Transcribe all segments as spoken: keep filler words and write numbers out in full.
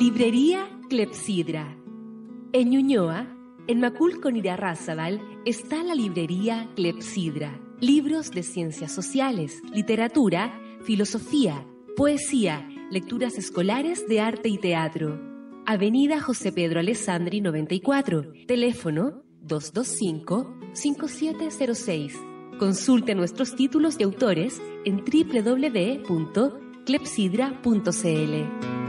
Librería Clepsidra. En Ñuñoa, en Macul con Irarrázaval, está la librería Clepsidra. Libros de ciencias sociales, literatura, filosofía, poesía, lecturas escolares de arte y teatro. Avenida José Pedro Alessandri noventa y cuatro, teléfono dos dos cinco, cinco siete cero seis. Consulte nuestros títulos y autores en doble u doble u doble u punto clepsidra punto c l.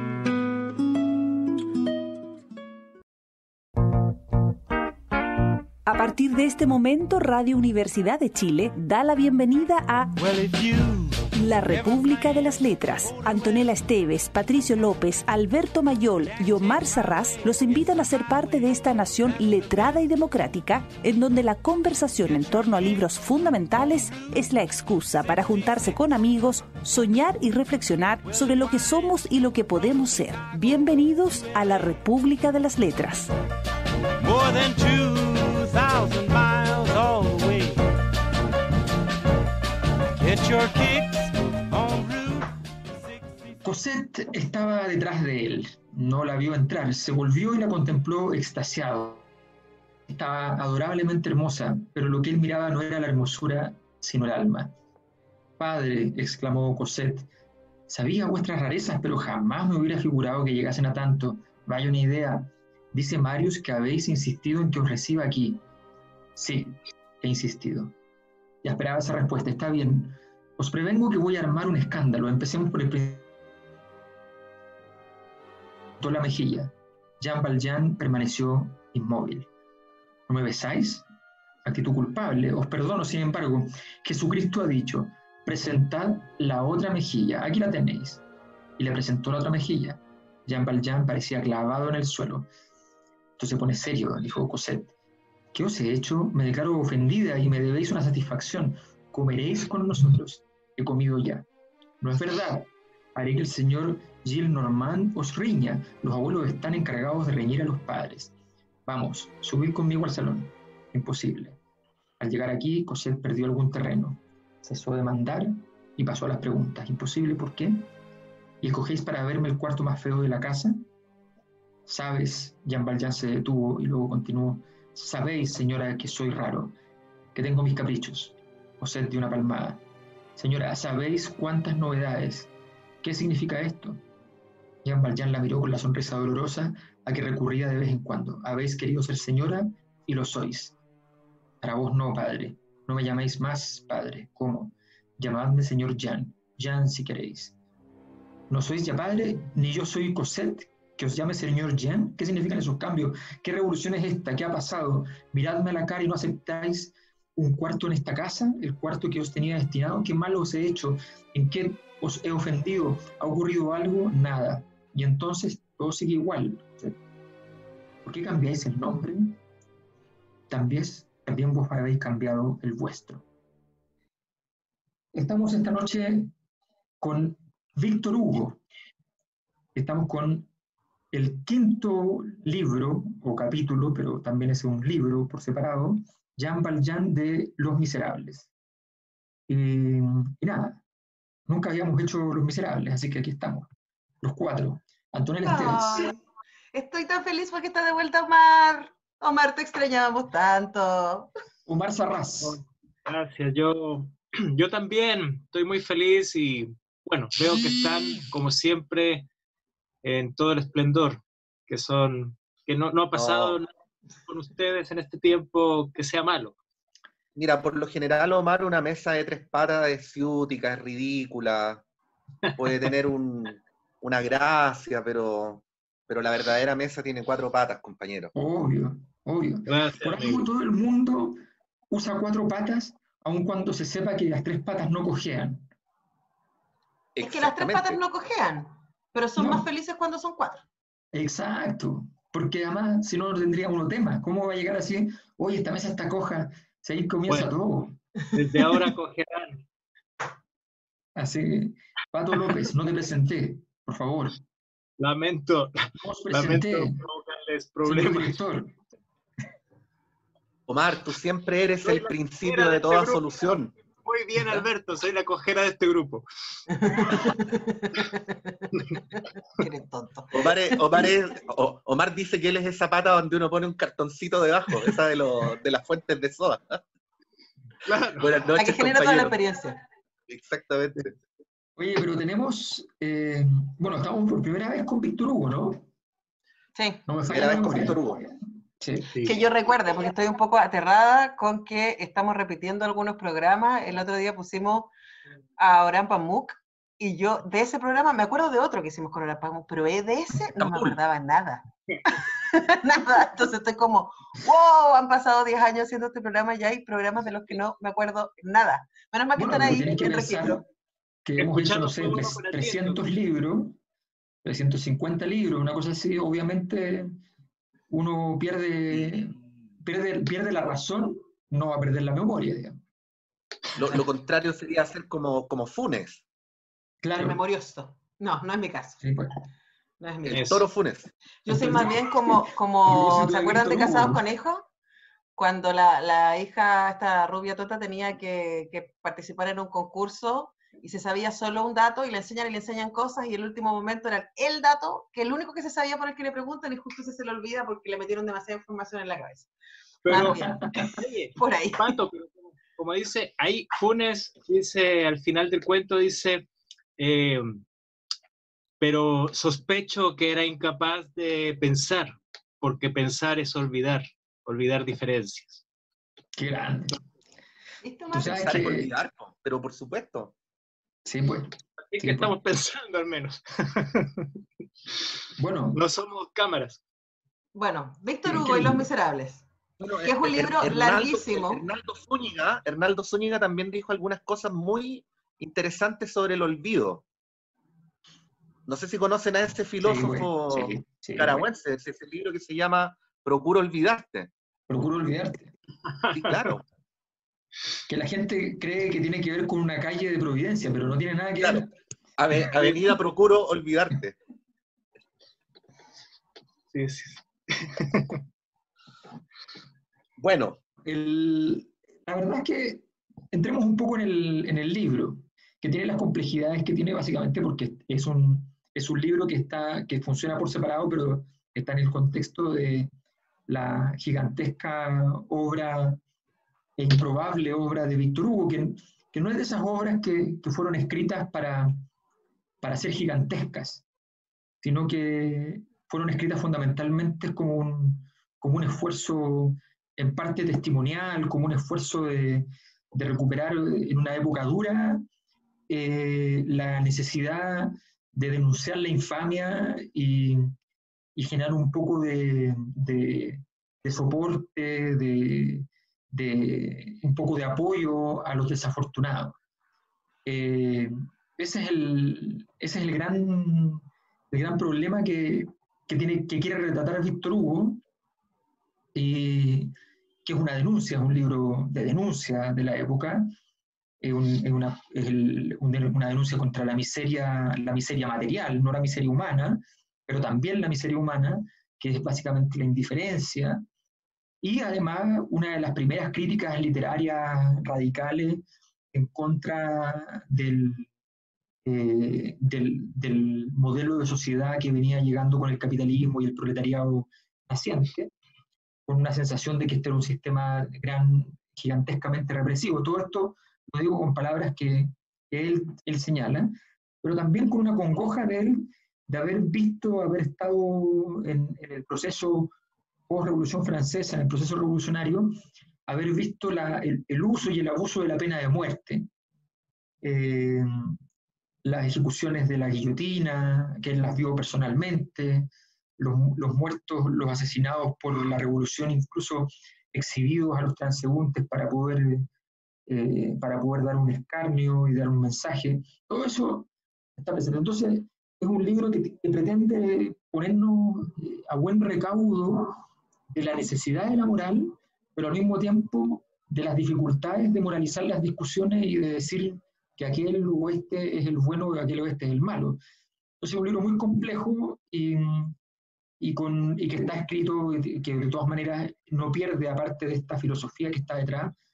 A partir de este momento, Radio Universidad de Chile da la bienvenida a La República de las Letras. Antonella Esteves, Patricio López, Alberto Mayol y Omar Sarraz los invitan a ser parte de esta nación letrada y democrática, en donde la conversación en torno a libros fundamentales es la excusa para juntarse con amigos, soñar y reflexionar sobre lo que somos y lo que podemos ser. Bienvenidos a La República de las Letras. More than two thousand miles all the way. Get your kicks on Route sesenta. Cosette estaba detrás de él. No la vio entrar. Se volvió y la contempló extasiado. Estaba adorablemente hermosa, pero lo que él miraba no era la hermosura, sino el alma. «Padre», exclamó Cosette, «sabía vuestras rarezas, pero jamás me hubiera figurado que llegasen a tanto. Vaya una idea. Dice Marius que habéis insistido en que os reciba aquí». «Sí, he insistido». Ya esperaba esa respuesta. «Está bien. Os prevengo que voy a armar un escándalo. Empecemos por el principio». La mejilla. Jean Valjean permaneció inmóvil. «¿No me besáis?» Actitud culpable. «Os perdono, sin embargo. Jesucristo ha dicho, presentad la otra mejilla. Aquí la tenéis». Y le presentó la otra mejilla. Jean Valjean parecía clavado en el suelo. «Esto se pone serio», dijo Cosette. «¿Qué os he hecho? Me declaro ofendida y me debéis una satisfacción. Comeréis con nosotros. He comido ya». «No es verdad. Haré que el señor Gillenormand os riña. Los abuelos están encargados de reñir a los padres. Vamos, subid conmigo al salón». «Imposible». Al llegar aquí, Cosette perdió algún terreno. Cesó de mandar y pasó a las preguntas. «¿Imposible por qué? ¿Y escogéis para verme el cuarto más feo de la casa?» «Sabes», Jean Valjean se detuvo y luego continuó, «sabéis, señora, que soy raro, que tengo mis caprichos». Cosette dio una palmada. «Señora, ¿sabéis cuántas novedades? ¿Qué significa esto?» Jean Valjean la miró con la sonrisa dolorosa a que recurría de vez en cuando. «Habéis querido ser señora y lo sois». «Para vos no, padre. No me llaméis más padre». «¿Cómo?» «Llamadme señor Jean. Jean si queréis». «¿No sois ya padre? Ni yo soy Cosette. ¿Que os llame señor Jean? ¿Qué significan esos cambios? ¿Qué revolución es esta? ¿Qué ha pasado? Miradme a la cara y no aceptáis un cuarto en esta casa, el cuarto que os tenía destinado. ¿Qué mal os he hecho? ¿En qué os he ofendido? ¿Ha ocurrido algo? Nada. Y entonces todo sigue igual. ¿Por qué cambiáis el nombre? También, también vos habéis cambiado el vuestro». Estamos esta noche con Víctor Hugo. Estamos con el quinto libro o capítulo, pero también es un libro por separado, Jean Valjean de Los Miserables. Y, y nada, nunca habíamos hecho Los Miserables, así que aquí estamos, los cuatro. Antonella Esteves. Estoy tan feliz porque está de vuelta Omar. Omar, te extrañábamos tanto. Omar Sarraz. Gracias, yo, yo también estoy muy feliz y bueno, veo que están como siempre en todo el esplendor, que son, que no, no ha pasado No. nada con ustedes en este tiempo que sea malo. Mira, por lo general, Omar, una mesa de tres patas es ciútica, es ridícula, puede tener un, una gracia, pero, pero la verdadera mesa tiene cuatro patas, compañero. Obvio, obvio. Gracias, Por algo amigo. todo el mundo usa cuatro patas, aun cuando se sepa que las tres patas no cojean. Es que las tres patas no cojean, pero son No. más felices cuando son cuatro. Exacto, porque además, si no, no tendría uno tema. ¿Cómo va a llegar así? Oye, esta mesa está coja, si ahí comienza Bueno. todo. Desde ahora cogerán. Así, Pato López, no te presenté, por favor. Lamento, No os lamento presenté, provocarles señor problemas. director. Omar, tú siempre eres Soy el la principio primera de de toda este grupo. solución. Muy bien, Alberto, soy la cojera de este grupo. Eres tonto. Omar, es- Omar, es- O- Omar dice que él es esa pata donde uno pone un cartoncito debajo, esa de, los de las fuentes de soda. Claro. Buenas La que noches, genera toda la compañeros. experiencia. Exactamente. Oye, pero tenemos, eh, bueno, estamos por primera vez con Víctor Hugo, ¿no? Sí. No me falla Primera la vez con memoria. Víctor Hugo. Sí. Sí. Que yo recuerde, porque estoy un poco aterrada con que estamos repitiendo algunos programas. El otro día pusimos a Orhan Pamuk y yo de ese programa me acuerdo de otro que hicimos con Orhan Pamuk, pero de ese no me acordaba nada. Nada. Entonces estoy como, wow, han pasado diez años haciendo este programa y ya hay programas de los que no me acuerdo nada. Menos mal que Bueno, están pero ahí tienes que en pensar registro. que hemos hecho, no Escucharlo sé, fue bueno tres- para ti, trescientos entonces. libros, trescientos cincuenta libros, una cosa así, obviamente uno pierde, pierde, pierde la razón, no va a perder la memoria, digamos. Lo, lo contrario sería hacer como, como Funes, El Claro, memorioso. No, no es mi caso. sí, pues. No es mi el caso. Eso. toro Funes. Yo soy Entonces, más bien como, a como propósito ¿se de acuerdan de Víctor Hugo, Casados con Hijos? Cuando la, la hija, esta rubia tota, tenía que, que participar en un concurso y se sabía solo un dato y le enseñan y le enseñan cosas y el último momento era el dato, que el único que se sabía por el que le preguntan y justo se, se le olvida porque le metieron demasiada información en la cabeza. Pero, Más bien, oye, por ahí. Pato, pero como, como dice, ahí Funes dice al final del cuento, dice, eh, pero sospecho que era incapaz de pensar, porque pensar es olvidar, olvidar diferencias. qué grande. ¿Viste, Tú Omar? sabes Pensar es que, olvidar, po, pero por supuesto. sí, pues. Es Sí, que pues. estamos pensando al menos. Bueno, No somos cámaras. Bueno, Víctor ¿Qué- Hugo qué y los libro? Miserables. Bueno, Que es un Er- libro Hernaldo, larguísimo. Hernaldo Zúñiga, Hernaldo Zúñiga también dijo algunas cosas muy interesantes sobre el olvido. No sé si conocen a ese filósofo Sí, güey, sí, sí, nicaragüense, ese, ese libro que se llama Procuro olvidarte. procuro olvidarte. Sí, claro. Que la gente cree que tiene que ver con una calle de Providencia, pero no tiene nada que Claro. ver. Ave- Avenida Procuro olvidarte. Sí, sí. Bueno, El- la verdad es que entremos un poco en el, en el libro, que tiene las complejidades que tiene básicamente porque es un, es un libro que, está, que funciona por separado, pero está en el contexto de la gigantesca obra e improbable obra de Víctor Hugo, que, que no es de esas obras que, que fueron escritas para, para ser gigantescas, sino que fueron escritas fundamentalmente como un, como un esfuerzo en parte testimonial, como un esfuerzo de, de recuperar en una época dura eh, la necesidad de denunciar la infamia y, y generar un poco de, de, de soporte, de, de, un poco de apoyo a los desafortunados. Eh, ese es el, ese es el gran, el gran problema que, que, tiene, que quiere retratar Víctor Hugo, eh, que es una denuncia, es un libro de denuncia de la época, es, un, es, una, es el, una denuncia contra la miseria, la miseria material, no la miseria humana, pero también la miseria humana, que es básicamente la indiferencia, y además una de las primeras críticas literarias radicales en contra del, eh, del, del modelo de sociedad que venía llegando con el capitalismo y el proletariado naciente, con una sensación de que este era un sistema gran, gigantescamente represivo. Todo esto lo digo con palabras que, que él, él señala, pero también con una congoja de él de haber visto, haber estado en, en el proceso post-revolución francesa, en el proceso revolucionario, haber visto la, el, el uso y el abuso de la pena de muerte, eh, las ejecuciones de la guillotina, que él las vio personalmente, los, los muertos, los asesinados por la revolución, incluso exhibidos a los transeúntes para poder, eh, para poder dar un escarnio y dar un mensaje. Todo eso está presente. Entonces, es un libro que, que pretende ponernos a buen recaudo de la necesidad de la moral, pero al mismo tiempo de las dificultades de moralizar las discusiones y de decir que aquel oeste es el bueno y aquel oeste es el malo. Entonces es un libro muy complejo y, y, con, y que está escrito, que de todas maneras no pierde, aparte de esta filosofía que está detrás,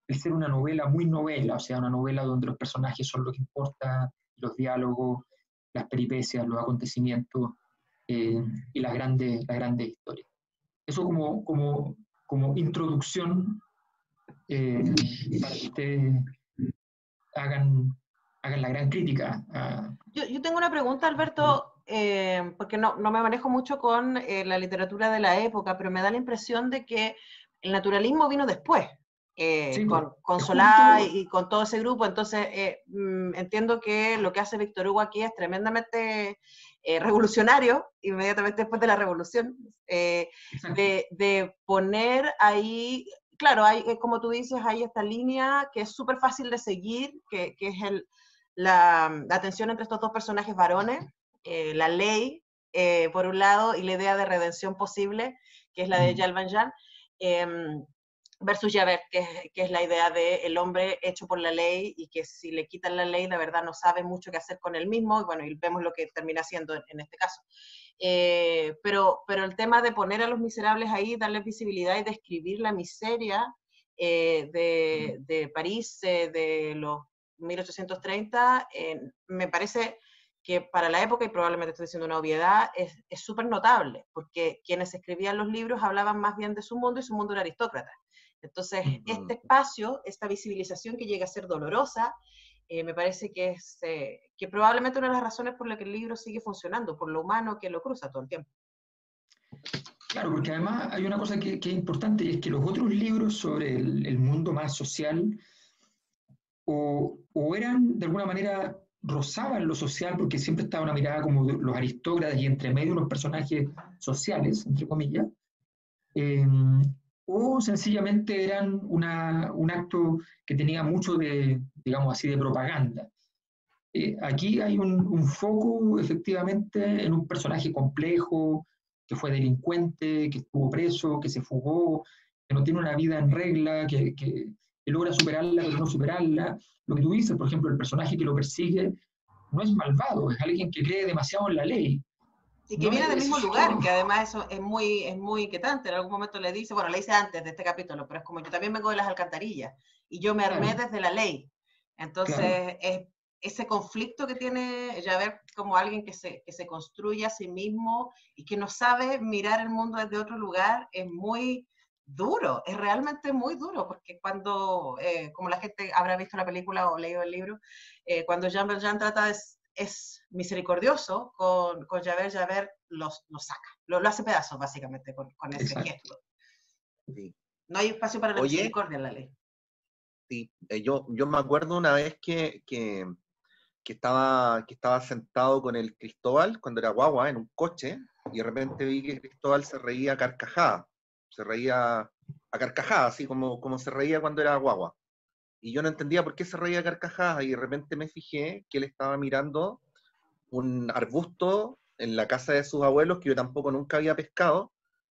el ser una novela muy novela, o sea, una novela donde los personajes son lo que importa, los diálogos, las peripecias, los acontecimientos eh, y las grandes, las grandes historias. Eso como, como, como introducción eh, para que ustedes hagan, hagan la gran crítica. A... Yo, yo tengo una pregunta, Alberto, eh, porque no, no me manejo mucho con eh, la literatura de la época, pero me da la impresión de que el naturalismo vino después, eh, Sí, con, con es Solá justo- y con todo ese grupo. Entonces, eh, mm, entiendo que lo que hace Víctor Hugo aquí es tremendamente eh, revolucionario, inmediatamente después de la revolución, eh, exacto. de, de poner ahí, claro, hay, eh, como tú dices, hay esta línea que es súper fácil de seguir, que, que es el, la, la tensión entre estos dos personajes varones, eh, la ley, eh, por un lado, y la idea de redención posible, que es la de Mm. Jean Valjean, eh, versus Javert, que es, que es la idea del el hombre hecho por la ley y que si le quitan la ley, de verdad no sabe mucho qué hacer con él mismo, y bueno, y vemos lo que termina haciendo en, en este caso. Eh, pero, pero el tema de poner a los miserables ahí, darles visibilidad y describir la miseria eh, de, de París eh, de los mil ochocientos treinta, eh, me parece que para la época, y probablemente estoy diciendo una obviedad, es súper notable, porque quienes escribían los libros hablaban más bien de su mundo y su mundo era aristócrata. Entonces, Mm. este espacio, esta visibilización que llega a ser dolorosa, eh, me parece que es eh, que probablemente una de las razones por la que el libro sigue funcionando, por lo humano que lo cruza todo el tiempo. Claro, porque además hay una cosa que, que es importante y es que los otros libros sobre el, el mundo más social o, o eran de alguna manera rozaban lo social porque siempre estaba una mirada como de los aristócratas y entre medio los personajes sociales, entre comillas, eh, o sencillamente eran una, un acto que tenía mucho de, digamos así, de propaganda. Eh, aquí hay un, un foco efectivamente en un personaje complejo, que fue delincuente, que estuvo preso, que se fugó, que no tiene una vida en regla, que, que, que logra superarla, pero no superarla. Lo que tú dices, por ejemplo, el personaje que lo persigue no es malvado, es alguien que cree demasiado en la ley. Y que No viene es, del es mismo eso, lugar, que además eso es muy, es muy inquietante. En algún momento le dice, bueno, le dice antes de este capítulo, pero es como yo también vengo de las alcantarillas y yo me armé claro, desde la ley. claro. Entonces, es, ese conflicto que tiene Javert como alguien que se, que se construye a sí mismo y que no sabe mirar el mundo desde otro lugar es muy duro, es realmente muy duro, porque cuando, eh, como la gente habrá visto la película o leído el libro, eh, cuando Jean Valjean trata de es misericordioso con, con Javert, Javert los, los saca, lo, lo hace pedazos básicamente con, con ese Exacto. gesto. Sí. No hay espacio para la Oye, misericordia en la ley. sí, eh, yo, yo me acuerdo una vez que, que, que estaba, que estaba sentado con el Cristóbal cuando era guagua en un coche y de repente vi que Cristóbal se reía a carcajada, se reía a carcajada, así como, como se reía cuando era guagua. Y yo no entendía por qué se reía a carcajadas y de repente me fijé que él estaba mirando un arbusto en la casa de sus abuelos que yo tampoco nunca había pescado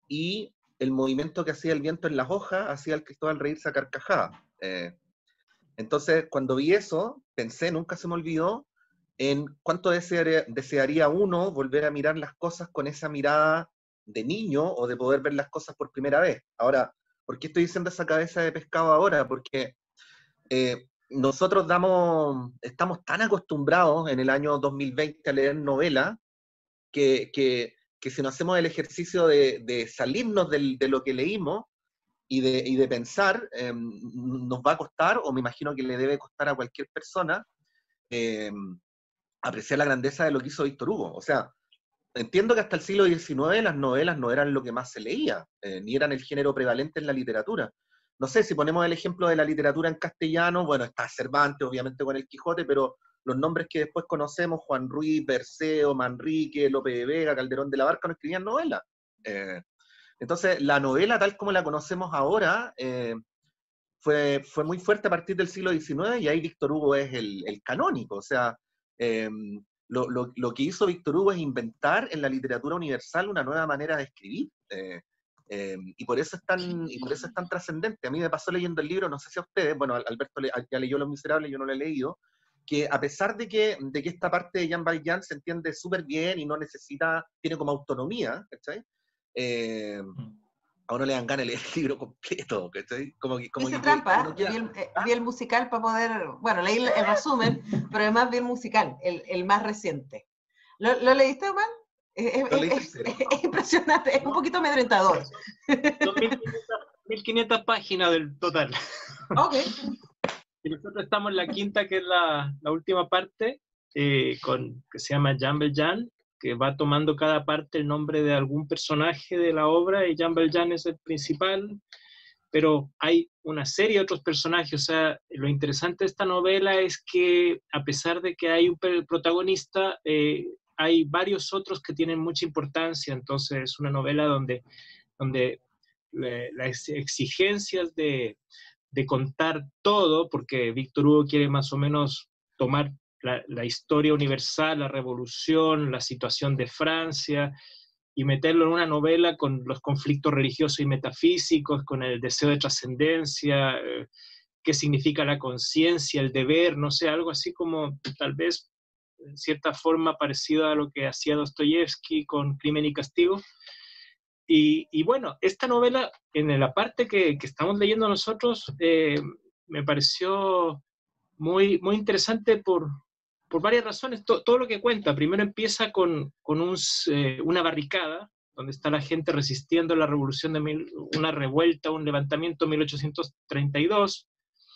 y el movimiento que hacía el viento en las hojas hacía al Cristóbal reírse a carcajadas. Eh, entonces, cuando vi eso, pensé, nunca se me olvidó, en cuánto desearía, desearía uno volver a mirar las cosas con esa mirada de niño o de poder ver las cosas por primera vez. Ahora, ¿por qué estoy diciendo esa cabeza de pescado ahora? Porque eh, nosotros damos, estamos tan acostumbrados en el año dos mil veinte a leer novelas que, que, que si no hacemos el ejercicio de, de salirnos del, de lo que leímos y de, y de pensar, eh, nos va a costar, o me imagino que le debe costar a cualquier persona, eh, apreciar la grandeza de lo que hizo Víctor Hugo. O sea, entiendo que hasta el siglo diecinueve las novelas no eran lo que más se leía, eh, ni eran el género prevalente en la literatura. No sé, si ponemos el ejemplo de la literatura en castellano, bueno, está Cervantes, obviamente, con el Quijote, pero los nombres que después conocemos, Juan Ruiz, Perseo, Manrique, Lope de Vega, Calderón de la Barca, no escribían novelas. Eh, entonces, la novela, tal como la conocemos ahora, eh, fue, fue muy fuerte a partir del siglo diecinueve y ahí Víctor Hugo es el, el canónico. O sea, eh, lo, lo, lo que hizo Víctor Hugo es inventar en la literatura universal una nueva manera de escribir. Eh, eh, y por eso es tan, y por eso es tan trascendente. A mí me pasó leyendo el libro, no sé si a ustedes, bueno, Alberto le, ya leyó Los Miserables, yo no lo he leído, que a pesar de que, de que esta parte de Jean Valjean se entiende súper bien y no necesita, tiene como autonomía, ¿cachai? Eh, a uno le dan ganas de leer el libro completo, ¿cachai? Como que, como Hice que, trampa, uno vi queda- el, eh, ¿Ah? vi el musical para poder, bueno, leí el, el resumen, pero además vi el musical, el, el más reciente. ¿Lo, lo leíste, Juan? Es, es- ¿Lo leíste es- entero? es- es impresionante, es un poquito amedrentador. Son mil quinientas páginas del total. Ok. Y nosotros estamos en la quinta, que es la, la última parte, eh, con, que se llama Jean Valjean, que va tomando cada parte el nombre de algún personaje de la obra, y Jean Valjean es el principal, pero hay una serie de otros personajes. O sea, lo interesante de esta novela es que, a pesar de que hay un protagonista, eh, hay varios otros que tienen mucha importancia. Entonces es una novela donde, donde le, las exigencias de, de contar todo, porque Víctor Hugo quiere más o menos tomar la, la historia universal, la revolución, la situación de Francia, y meterlo en una novela con los conflictos religiosos y metafísicos, con el deseo de trascendencia, eh, qué significa la conciencia, el deber, no sé, algo así como tal vez en cierta forma parecido a lo que hacía Dostoyevsky con Crimen y Castigo. Y, y bueno, esta novela, en la parte que, que estamos leyendo nosotros, eh, me pareció muy, muy interesante por, por varias razones. To, todo lo que cuenta, primero empieza con, con un, eh, una barricada, donde está la gente resistiendo la revolución de mil, una revuelta, un levantamiento en mil ochocientos treinta y dos.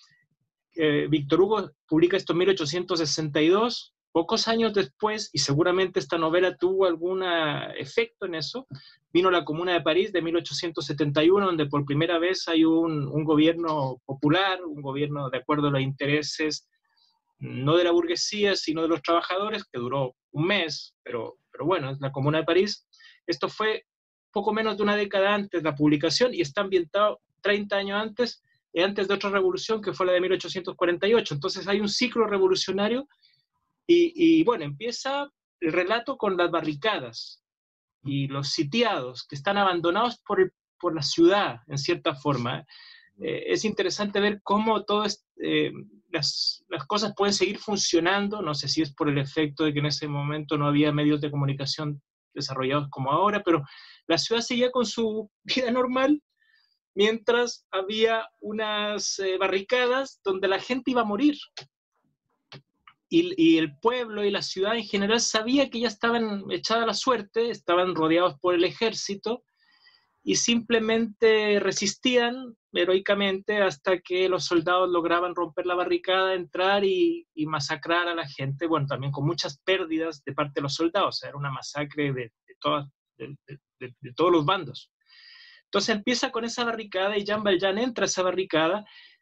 Eh, Víctor Hugo publica esto en mil ochocientos sesenta y dos, pocos años después, y seguramente esta novela tuvo algún efecto en eso, vino la Comuna de París de mil ochocientos setenta y uno, donde por primera vez hay un, un gobierno popular, un gobierno de acuerdo a los intereses, no de la burguesía, sino de los trabajadores, que duró un mes, pero, pero bueno, es la Comuna de París. Esto fue poco menos de una década antes de la publicación, y está ambientado treinta años antes, y antes de otra revolución, que fue la de mil ochocientos cuarenta y ocho. Entonces hay un ciclo revolucionario, y, y bueno, empieza el relato con las barricadas y los sitiados que están abandonados por, el, por la ciudad, en cierta forma. Eh, es interesante ver cómo todas eh, las, las cosas pueden seguir funcionando. No sé si es por el efecto de que en ese momento no había medios de comunicación desarrollados como ahora, pero la ciudad seguía con su vida normal, mientras había unas eh, barricadas donde la gente iba a morir. Y, y el pueblo y la ciudad en general sabía que ya estaban echada la suerte, estaban rodeados por el ejército, y simplemente resistían heroicamente hasta que los soldados lograban romper la barricada, entrar y, y masacrar a la gente, bueno, también con muchas pérdidas de parte de los soldados. O sea, era una masacre de, de, todas, de, de, de, de todos los bandos. Entonces empieza con esa barricada, y Jean Valjean entra a esa barricada,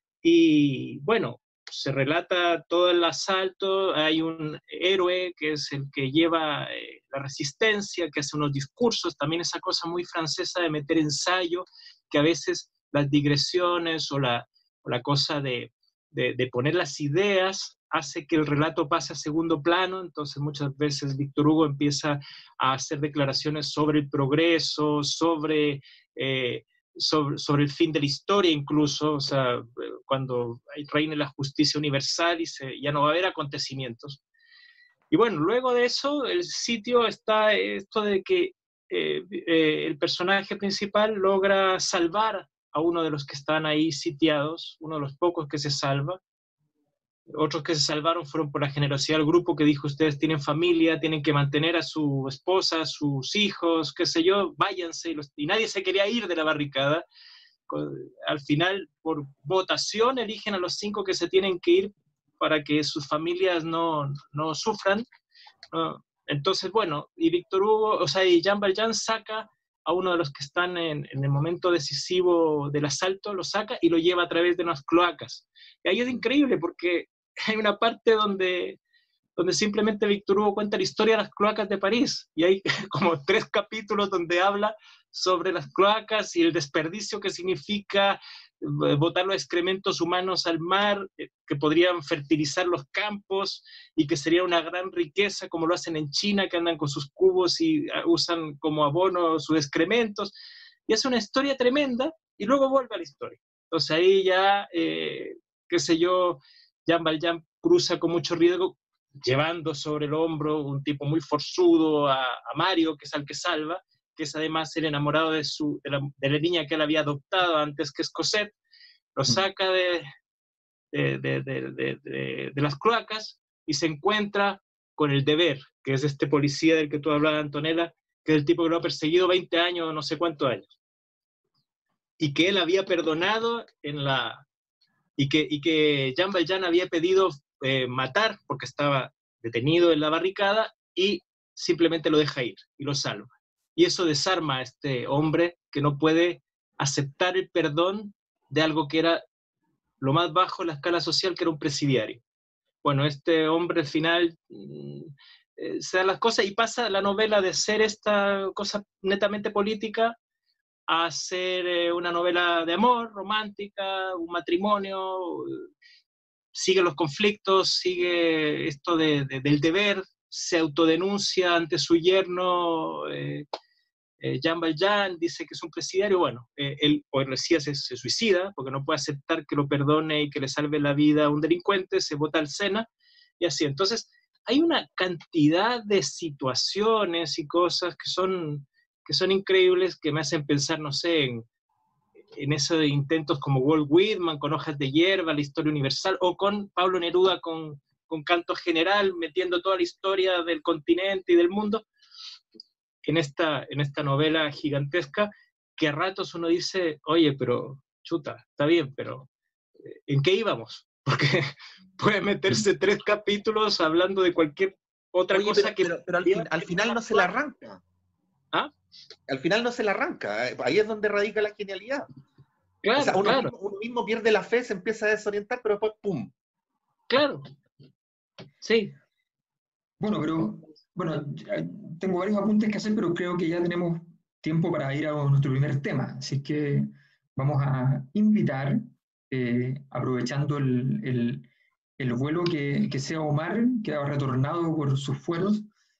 y bueno, se relata todo el asalto. Hay un héroe que es el que lleva eh, la resistencia, que hace unos discursos, también esa cosa muy francesa de meter ensayo, que a veces las digresiones o la, o la cosa de, de, de poner las ideas hace que el relato pase a segundo plano. Entonces muchas veces Víctor Hugo empieza a hacer declaraciones sobre el progreso, sobre... Eh, Sobre, sobre el fin de la historia incluso, o sea, cuando reine la justicia universal y se, ya no va a haber acontecimientos. Y bueno, luego de eso, el sitio está esto de que eh, eh, el personaje principal logra salvar a uno de los que están ahí sitiados, uno de los pocos que se salva. Otros que se salvaron fueron por la generosidad del grupo, que dijo: ustedes tienen familia, tienen que mantener a su esposa, a sus hijos, qué sé yo, váyanse. Y, los, y nadie se quería ir de la barricada. Al final, por votación, eligen a los cinco que se tienen que ir para que sus familias no, no sufran. ¿No? Entonces, bueno, y Víctor Hugo, o sea, y Jean Valjean saca a uno de los que están en, en el momento decisivo del asalto, lo saca y lo lleva a través de unas cloacas. Y ahí es increíble, porque hay una parte donde, donde simplemente Víctor Hugo cuenta la historia de las cloacas de París, y hay como tres capítulos donde habla sobre las cloacas y el desperdicio que significa botar los excrementos humanos al mar, que podrían fertilizar los campos y que sería una gran riqueza, como lo hacen en China, que andan con sus cubos y usan como abono sus excrementos. Y hace una historia tremenda, y luego vuelve a la historia. Entonces ahí ya, eh, qué sé yo, Jean Valjean cruza con mucho riesgo, llevando sobre el hombro un tipo muy forzudo a, a Mario, que es al que salva, que es además el enamorado de, su, de, la, de la niña que él había adoptado antes, que es Cosette, lo saca de, de, de, de, de, de, de las cloacas y se encuentra con el deber, que es este policía del que tú hablabas, Antonella, que es el tipo que lo ha perseguido veinte años, no sé cuántos años, y que él había perdonado en la... y que, y que Jean Valjean había pedido eh, matar porque estaba detenido en la barricada y simplemente lo deja ir y lo salva. Y eso desarma a este hombre que no puede aceptar el perdón de algo que era lo más bajo en la escala social, que era un presidiario. Bueno, este hombre al final eh, se da las cosas y pasa la novela de ser esta cosa netamente política a ser eh, una novela de amor, romántica, un matrimonio, sigue los conflictos, sigue esto de, de, del deber, se autodenuncia ante su yerno, eh, eh, Jean Valjean, dice que es un presidiario, bueno, eh, él policía se, se suicida, porque no puede aceptar que lo perdone y que le salve la vida a un delincuente, se bota al Sena, y así. Entonces, hay una cantidad de situaciones y cosas que son, que son increíbles, que me hacen pensar, no sé, en, en esos intentos como Walt Whitman, con Hojas de Hierba, la historia universal, o con Pablo Neruda, con, con Canto General, metiendo toda la historia del continente y del mundo, en esta, en esta novela gigantesca, que a ratos uno dice, oye, pero, chuta, está bien, pero ¿en qué íbamos? Porque puede meterse tres capítulos hablando de cualquier otra Oye, cosa pero, que... Pero, pero al, fin, al final no se la arranca. ¿Ah? Al final no se la arranca. Ahí es donde radica la genialidad. Claro, o sea, uno, claro. mismo, uno mismo pierde la fe, se empieza a desorientar, pero después ¡pum! Claro. Sí. Bueno, pero bueno, tengo varios apuntes que hacer, pero creo que ya tenemos tiempo para ir a nuestro primer tema. Así que vamos a invitar, eh, aprovechando el, el, el vuelo que, que sea Omar, que ha retornado por sus fueros,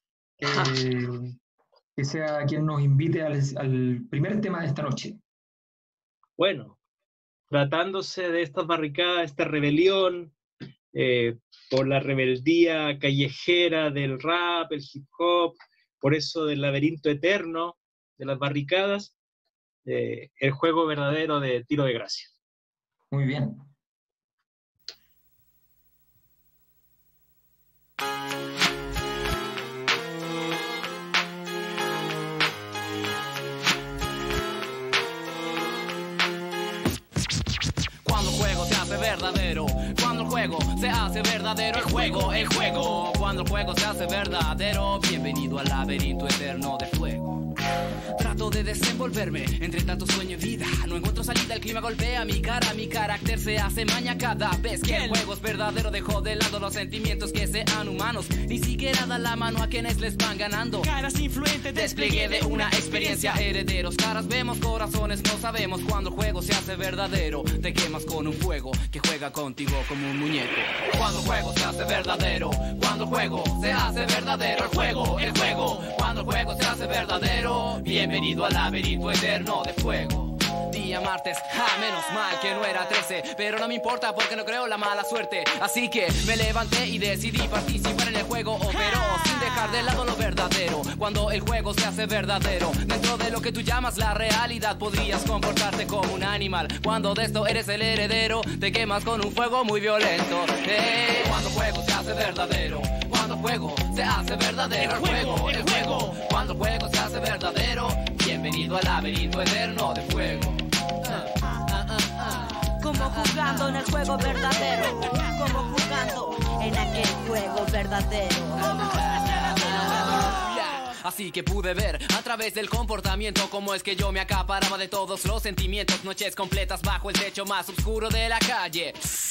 eh, que sea quien nos invite al, al primer tema de esta noche. Bueno, tratándose de estas barricadas, esta rebelión, eh, por la rebeldía callejera del rap, el hip hop, por eso del laberinto eterno de las barricadas, eh, el juego verdadero de Tiro de Gracia. Muy bien. Verdadero, cuando el juego se hace verdadero, el juego, el juego, cuando el juego se hace verdadero, bienvenido al laberinto eterno de fuego. Trato de desenvolverme entre tanto sueño y vida, no encuentro salida, el clima golpea mi cara, mi carácter se hace maña cada vez que el juego es verdadero. Dejo de lado los sentimientos que sean humanos, ni siquiera da la mano a quienes les van ganando. Caras influentes, despliegue de una experiencia, herederos, caras vemos, corazones no sabemos. Cuando el juego se hace verdadero, te quemas con un fuego que juega contigo como un muñeco. Cuando el juego se hace verdadero, cuando el juego se hace verdadero, el juego, el juego, cuando el juego se hace verdadero, bienvenido al laberinto eterno de fuego. Día martes, ah, menos mal que no era trece, pero no me importa porque no creo la mala suerte. Así que me levanté y decidí participar en el juego, pero sin dejar de lado lo verdadero. Cuando el juego se hace verdadero, dentro de lo que tú llamas la realidad, podrías comportarte como un animal. Cuando de esto eres el heredero, te quemas con un fuego muy violento. Eh, cuando el juego se hace verdadero, cuando el juego se hace verdadero, el juego, el juego, cuando el juego se hace verdadero, bienvenido al laberinto eterno de fuego. Como jugando en el juego verdadero, como jugando en aquel juego verdadero. Así que pude ver a través del comportamiento cómo es que yo me acaparaba de todos los sentimientos. Noches completas bajo el techo más oscuro de la calle.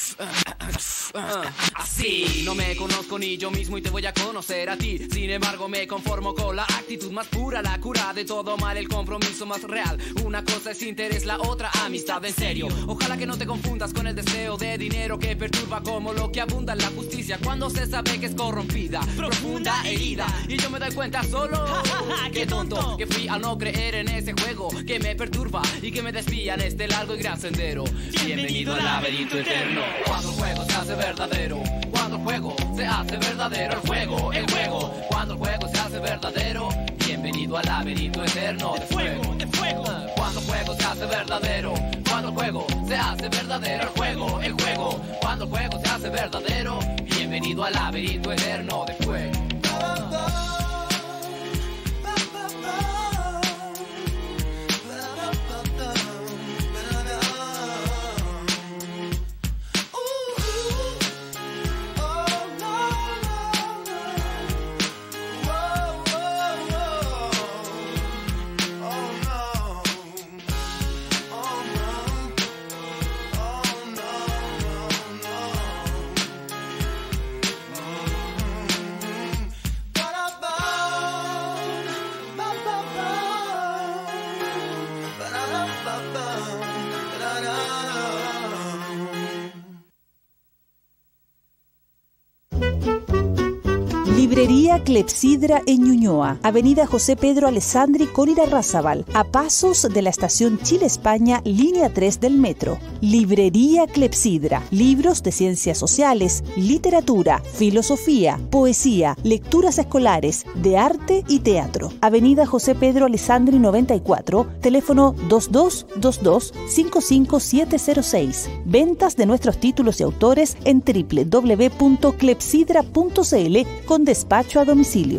Así no me conozco ni yo mismo y te voy a conocer a ti. Sin embargo me conformo con la actitud más pura, la cura de todo mal, el compromiso más real. Una cosa es interés, la otra amistad en serio. Ojalá que no te confundas con el deseo de dinero que perturba como lo que abunda en la justicia cuando se sabe que es corrompida, profunda herida. Y yo me doy cuenta solo, qué tonto que fui al no creer en ese juego que me perturba y que me desvía en este largo y gran sendero. Bienvenido al laberinto eterno. Cuando el juego se hace verdadero, cuando el juego se hace verdadero, el juego, el juego, cuando el juego se hace verdadero, bienvenido bienvenido al laberinto eterno de fuego, de fuego. Cuando el juego se hace verdadero, cuando el juego se hace verdadero, el juego, el juego. Cuando el juego se hace verdadero, bienvenido al laberinto eterno de fuego. Librería Clepsidra en Ñuñoa, Avenida José Pedro Alessandri con Irarrázaval, a pasos de la estación Chile-España, línea tres del metro. Librería Clepsidra, libros de ciencias sociales, literatura, filosofía, poesía, lecturas escolares, de arte y teatro. Avenida José Pedro Alessandri noventa y cuatro, teléfono dos dos dos dos, cinco cinco siete cero seis. Ventas de nuestros títulos y autores en doble u doble u doble u punto clepsidra punto c l con despacho a domicilio.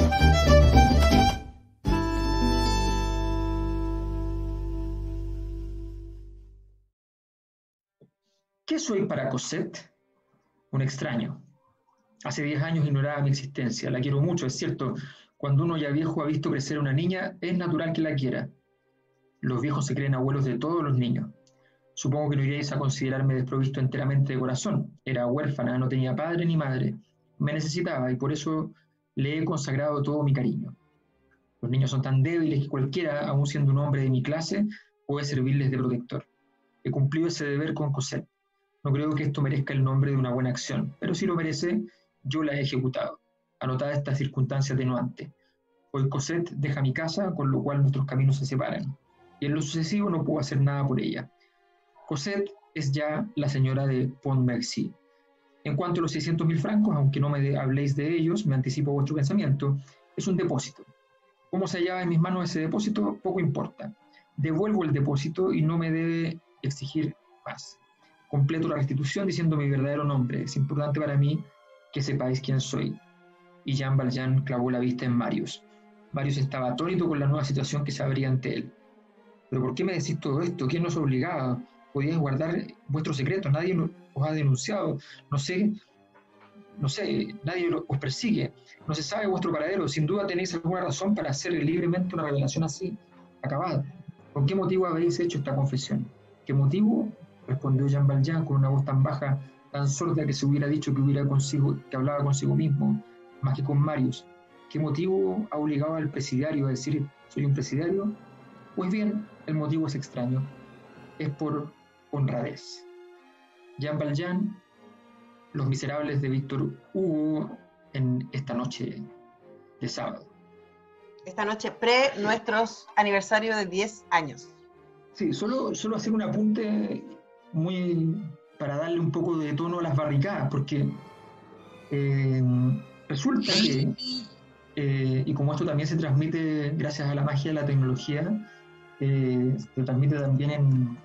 ¿Qué soy para Cosette? Un extraño. Hace diez años ignoraba mi existencia. La quiero mucho, es cierto. Cuando uno ya viejo ha visto crecer a una niña, es natural que la quiera. Los viejos se creen abuelos de todos los niños. Supongo que no iréis a considerarme desprovisto enteramente de corazón. Era huérfana, no tenía padre ni madre. Me necesitaba y por eso le he consagrado todo mi cariño. Los niños son tan débiles que cualquiera, aun siendo un hombre de mi clase, puede servirles de protector. He cumplido ese deber con Cosette. No creo que esto merezca el nombre de una buena acción, pero si lo merece, yo la he ejecutado. Anotada esta circunstancia atenuante. Hoy Cosette deja mi casa, con lo cual nuestros caminos se separan, y en lo sucesivo no puedo hacer nada por ella. Cosette es ya la señora de Pontmercy. En cuanto a los seiscientos mil francos, aunque no me de, habléis de ellos, me anticipo vuestro pensamiento, es un depósito. ¿Cómo se hallaba en mis manos ese depósito? Poco importa. Devuelvo el depósito y no me debe exigir más. Completo la restitución diciendo mi verdadero nombre. Es importante para mí que sepáis quién soy. Y Jean Valjean clavó la vista en Marius. Marius estaba atónito con la nueva situación que se abría ante él. ¿Pero por qué me decís todo esto? ¿Quién nos obligaba? Podíais guardar vuestros secretos, nadie os ha denunciado, no sé, no sé, nadie os persigue, no se sabe vuestro paradero, sin duda tenéis alguna razón para hacer libremente una revelación así, acabada. ¿Con qué motivo habéis hecho esta confesión? ¿Qué motivo? Respondió Jean Valjean con una voz tan baja, tan sorda que se hubiera dicho que, hubiera consigo, que hablaba consigo mismo, más que con Marius. ¿Qué motivo ha obligado al presidiario a decir soy un presidiario? Pues bien, el motivo es extraño, es por honradez. Jean Valjean, Los Miserables de Víctor Hugo, en esta noche de sábado. Esta noche pre nuestros aniversarios de diez años. Sí, solo, solo hacer un apunte muy para darle un poco de tono a las barricadas, porque eh, resulta que, eh, y como esto también se transmite gracias a la magia de la tecnología, eh, se transmite también en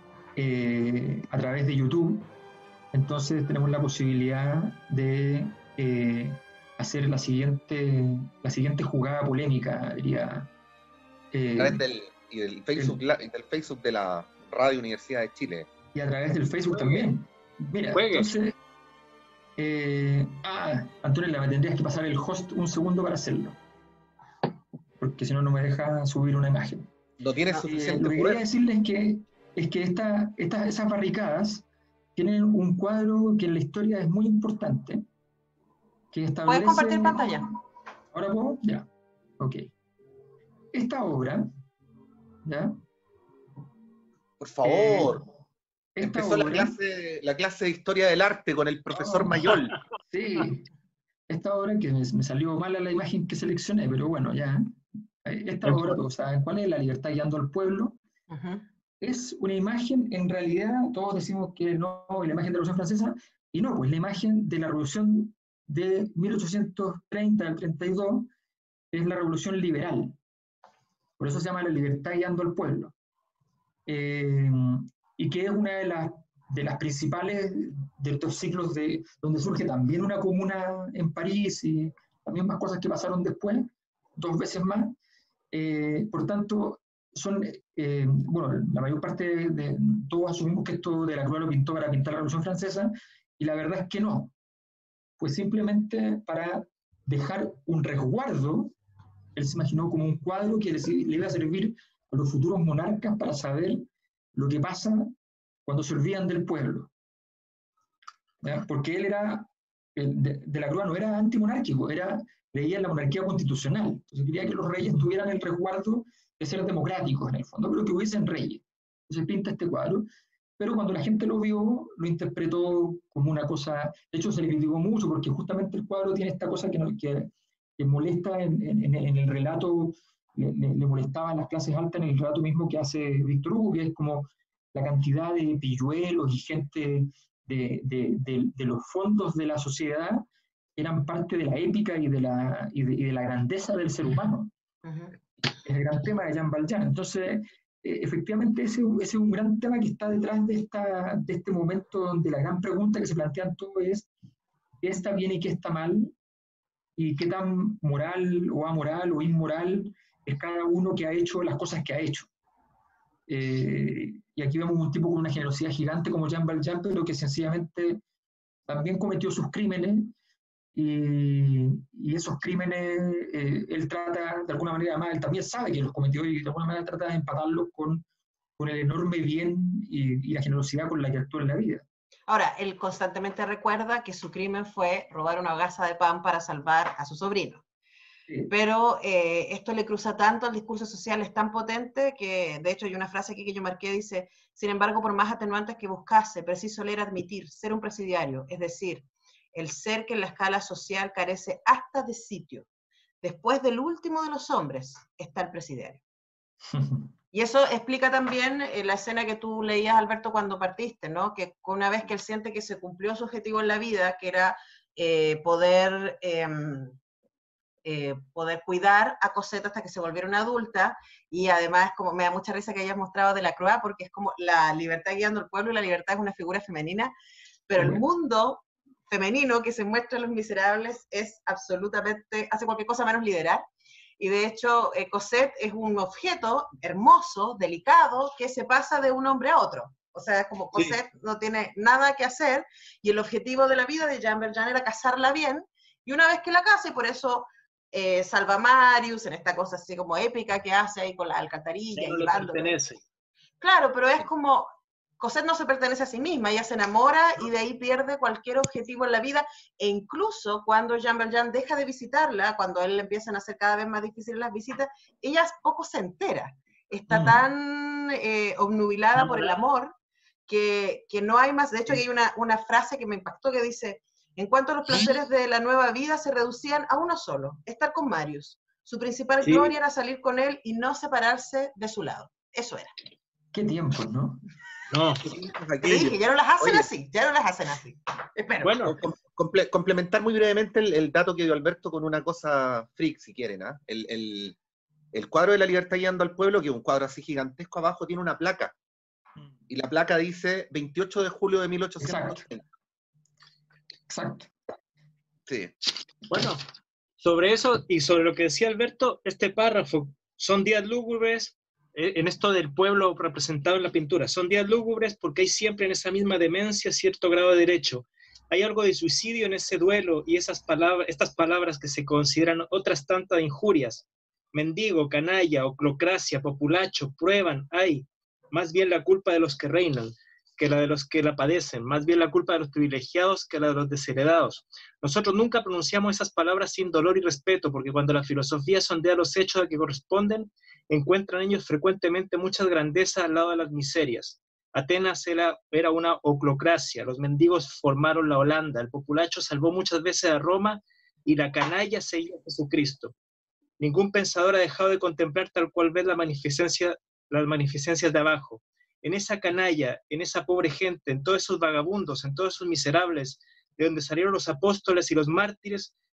Eh, a través de YouTube, entonces tenemos la posibilidad de eh, hacer la siguiente la siguiente jugada polémica, diría. Eh, a través del, y del, Facebook, el, la, del Facebook de la Radio Universidad de Chile. Y a través del Facebook también. Mira, Juegue. entonces... Eh, ah, Antonella, me tendrías que pasar el host un segundo para hacerlo, porque si no, no me deja subir una imagen. No tienes eh, suficiente Lo que quería decirles es que es que esta, esta, esas barricadas tienen un cuadro que en la historia es muy importante. Que establece... ¿Puedes compartir pantalla? ¿Ahora puedo? Ya. Ok. Esta obra, ¿ya? Por favor. Eh, Empezó obra, la, clase, la clase de Historia del Arte con el profesor oh, Mayol. Sí. Esta obra, que me, me salió mala la imagen que seleccioné, pero bueno, ya. Esta obra, o sea, ¿cuál es? La libertad guiando al pueblo. Uh-huh. Es una imagen, en realidad, todos decimos que no, la imagen de la Revolución Francesa, y no, pues la imagen de la Revolución de mil ochocientos treinta al treinta y dos, es la revolución liberal. Por eso se llama la libertad guiando al pueblo. Eh, y que es una de las, de las principales de estos ciclos de, donde surge también una comuna en París y las mismas cosas que pasaron después, dos veces más. Eh, por tanto, son, eh, bueno, la mayor parte de, de todos asumimos que esto de la Lacroix lo pintó para pintar la Revolución Francesa, y la verdad es que no. Pues simplemente para dejar un resguardo. Él se imaginó como un cuadro que le, le iba a servir a los futuros monarcas para saber lo que pasa cuando se olvidan del pueblo. ¿Ya? Porque él era, de, de la Lacroix no era antimonárquico, era, leía en la monarquía constitucional. Entonces quería que los reyes tuvieran el resguardo de ser democráticos en el fondo, pero que hubiesen reyes. Entonces pinta este cuadro, pero cuando la gente lo vio, lo interpretó como una cosa, de hecho se le criticó mucho, porque justamente el cuadro tiene esta cosa que, no, que, que molesta en, en, en el relato, le, le, le molestaba a las clases altas en el relato mismo que hace Víctor Hugo, que es como la cantidad de pilluelos y gente de, de, de, de los fondos de la sociedad eran parte de la épica y de la, y de, y de la grandeza del ser humano. Uh-huh. Es el gran tema de Jean Valjean. Entonces, eh, efectivamente, ese, ese es un gran tema que está detrás de, esta, de este momento donde la gran pregunta que se plantean todos es ¿qué está bien y qué está mal? Y qué tan moral o amoral o inmoral es cada uno que ha hecho las cosas que ha hecho. Eh, y aquí vemos un tipo con una generosidad gigante como Jean Valjean, pero que sencillamente también cometió sus crímenes, y, y esos crímenes eh, él trata de alguna manera, además él también sabe que los cometió y de alguna manera trata de empatarlos con, con el enorme bien y, y la generosidad con la que actuó en la vida. Ahora, él constantemente recuerda que su crimen fue robar una hogaza de pan para salvar a su sobrino. Sí. Pero eh, esto le cruza tanto, el discurso social es tan potente que, de hecho, hay una frase aquí que yo marqué, dice, sin embargo, por más atenuantes que buscase, preciso leer admitir, ser un presidiario, es decir, el ser que en la escala social carece hasta de sitio. Después del último de los hombres está el presidiario. Y eso explica también eh, la escena que tú leías, Alberto, cuando partiste, ¿no? Que una vez que él siente que se cumplió su objetivo en la vida, que era eh, poder, eh, eh, poder cuidar a Cosette hasta que se volviera una adulta, y además como me da mucha risa que hayas mostrado de la Lacroix, porque es como la libertad guiando al pueblo, y la libertad es una figura femenina, pero el mundo femenino que se muestra en Los Miserables es absolutamente, hace cualquier cosa menos liderar. Y de hecho, eh, Cosette es un objeto hermoso, delicado, que se pasa de un hombre a otro. O sea, es como Cosette sí. no tiene nada que hacer, y el objetivo de la vida de Jean Valjean era casarla bien, y una vez que la case, por eso eh, salva a Marius en esta cosa así como épica que hace ahí con la alcantarilla. No le pertenece. Claro, pero es como... Cosette no se pertenece a sí misma, ella se enamora y de ahí pierde cualquier objetivo en la vida, e incluso cuando Jean Valjean deja de visitarla, cuando a él le empiezan a hacer cada vez más difíciles las visitas, ella poco se entera, está mm. tan eh, obnubilada no, por el amor que, que no hay más. De hecho, hay una, una frase que me impactó que dice, en cuanto a los placeres de la nueva vida se reducían a uno solo, estar con Marius. Su principal sí. gloria era salir con él y no separarse de su lado. Eso era. Qué tiempo, ¿no? No. Dije, ya no las hacen Oye, así, ya no las hacen así. Espero. Bueno, comple complementar muy brevemente el, el dato que dio Alberto con una cosa freak, si quieren. ¿eh? El, el, el cuadro de la libertad guiando al pueblo, que es un cuadro así gigantesco, abajo tiene una placa. Y la placa dice veintiocho de julio de mil ochocientos treinta. Exacto. Exacto. Sí. Bueno, sobre eso y sobre lo que decía Alberto, este párrafo, son días lúgubres, en esto del pueblo representado en la pintura, son días lúgubres porque hay siempre en esa misma demencia cierto grado de derecho. Hay algo de suicidio en ese duelo y esas palabras, estas palabras que se consideran otras tantas injurias. Mendigo, canalla, oclocracia, populacho, prueban, hay, más bien la culpa de los que reinan que la de los que la padecen, más bien la culpa de los privilegiados que la de los desheredados. Nosotros nunca pronunciamos esas palabras sin dolor y respeto, porque cuando la filosofía sondea los hechos a que corresponden, encuentran ellos frecuentemente muchas grandezas al lado de las miserias. Atenas era, era una oclocracia, los mendigos formaron la Holanda, el populacho salvó muchas veces a Roma y la canalla seguía a Jesucristo. Ningún pensador ha dejado de contemplar tal cual ves la magnificencia, las magnificencias de abajo. En esa canalla, en esa pobre gente, en todos esos vagabundos, en todos esos miserables, de donde salieron los apóstoles y los mártires,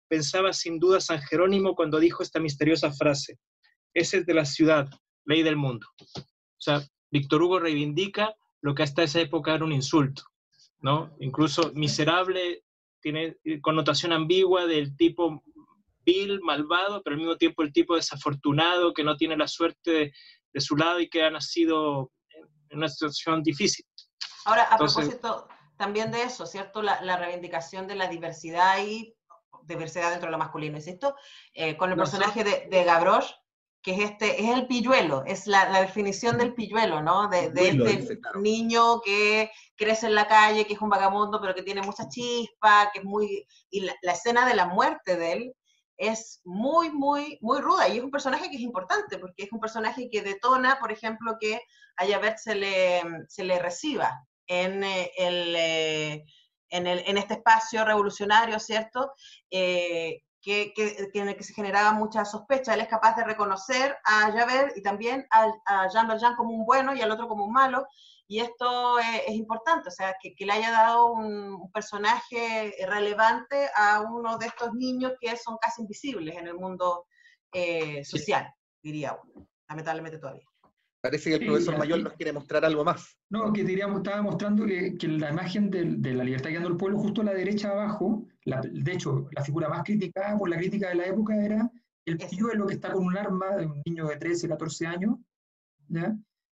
pensaba sin duda San Jerónimo cuando dijo esta misteriosa frase: ese es de la ciudad, ley del mundo. O sea, Víctor Hugo reivindica lo que hasta esa época era un insulto, ¿no? Incluso miserable tiene connotación ambigua del tipo vil, malvado, pero al mismo tiempo el tipo desafortunado que no tiene la suerte de, de su lado y que ha nacido en una situación difícil. Ahora, a Entonces, propósito también de eso, ¿cierto? La, la reivindicación de la diversidad y diversidad dentro de lo masculino, ¿insisto? Eh, con el no, personaje de, de Gavroche, que es este, es el pilluelo, es la, la definición del pilluelo, ¿no? De, de Pilluelo, este dice, claro. niño que crece en la calle, que es un vagabundo, pero que tiene mucha chispa, que es muy... Y la, la escena de la muerte de él es muy, muy, muy ruda, y es un personaje que es importante, porque es un personaje que detona, por ejemplo, que a Javert se le, se le reciba en, eh, el, eh, en, el, en este espacio revolucionario, ¿cierto? Eh, Que, que, que en el que se generaba mucha sospecha. Él es capaz de reconocer a Javert y también a, a Jean Valjean como un bueno y al otro como un malo, y esto es, es importante, o sea, que, que le haya dado un, un personaje relevante a uno de estos niños que son casi invisibles en el mundo eh, social, sí. Diría uno, lamentablemente todavía. Parece que el profesor Sí, Mayor y, nos quiere mostrar algo más. No, que diríamos, estaba mostrando que, que la imagen de, de la libertad guiando al pueblo, justo a la derecha abajo, la, de hecho, la figura más criticada por la crítica de la época era el pilluelo que está con un arma de un niño de trece, catorce años, ¿ya?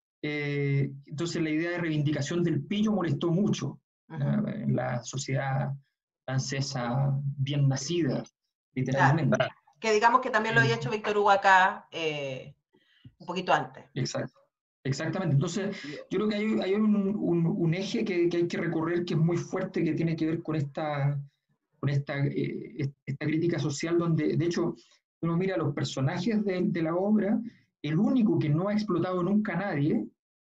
Eh, entonces la idea de reivindicación del pillo molestó mucho, ¿ya? En la sociedad francesa bien nacida, literalmente. Claro, que digamos que también lo había hecho Víctor Hugo acá eh, un poquito antes. Exacto. Exactamente, entonces yo creo que hay, hay un, un, un eje que, que hay que recorrer que es muy fuerte, que tiene que ver con esta, con esta, eh, esta crítica social, donde de hecho uno mira los personajes de, de la obra, el único que no ha explotado nunca a nadie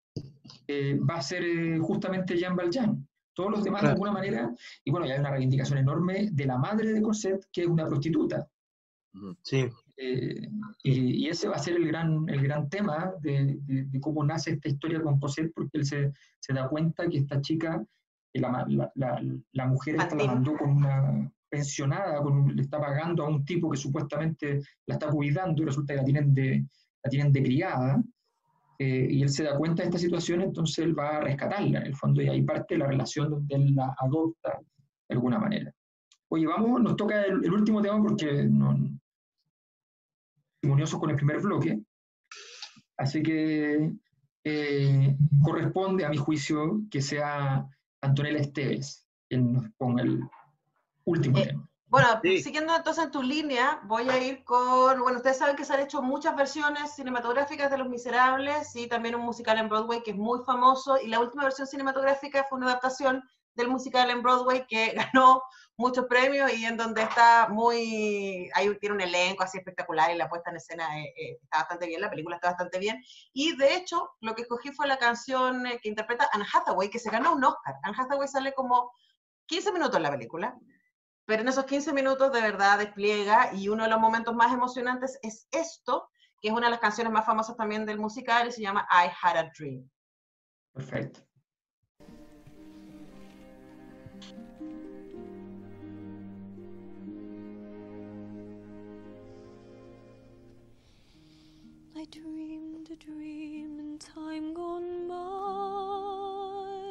eh, va a ser eh, justamente Jean Valjean. Todos los demás, claro, de alguna manera, y bueno, ya hay una reivindicación enorme de la madre de Cosette, que es una prostituta. Sí. Eh, y, y ese va a ser el gran, el gran tema de, de, de cómo nace esta historia con Cosette, porque él se, se da cuenta que esta chica, que la, la, la, la mujer esta la mandó con una pensionada, con un, le está pagando a un tipo que supuestamente la está cuidando y resulta que la tienen de, la tienen de criada, eh, y él se da cuenta de esta situación, entonces él va a rescatarla en el fondo, y ahí parte la relación donde él la adopta de alguna manera. Oye, vamos, nos toca el, el último tema porque no... armoniosos con el primer bloque, así que eh, corresponde a mi juicio que sea Antonella Esteves quien nos ponga el último eh, tema. Bueno, sí. Siguiendo entonces en tu línea, voy a ir con, bueno, ustedes saben que se han hecho muchas versiones cinematográficas de Los Miserables y también un musical en Broadway que es muy famoso, y la última versión cinematográfica fue una adaptación del musical en Broadway que ganó muchos premios y en donde está muy, ahí tiene un elenco así espectacular y la puesta en escena eh, eh, está bastante bien, la película está bastante bien, y de hecho lo que escogí fue la canción eh, que interpreta Anne Hathaway, que se ganó un Oscar. Anne Hathaway sale como quince minutos en la película, pero en esos quince minutos de verdad despliega, y uno de los momentos más emocionantes es esto, que es una de las canciones más famosas también del musical y se llama I Had a Dream. Perfecto. I dreamed a dream in time gone by,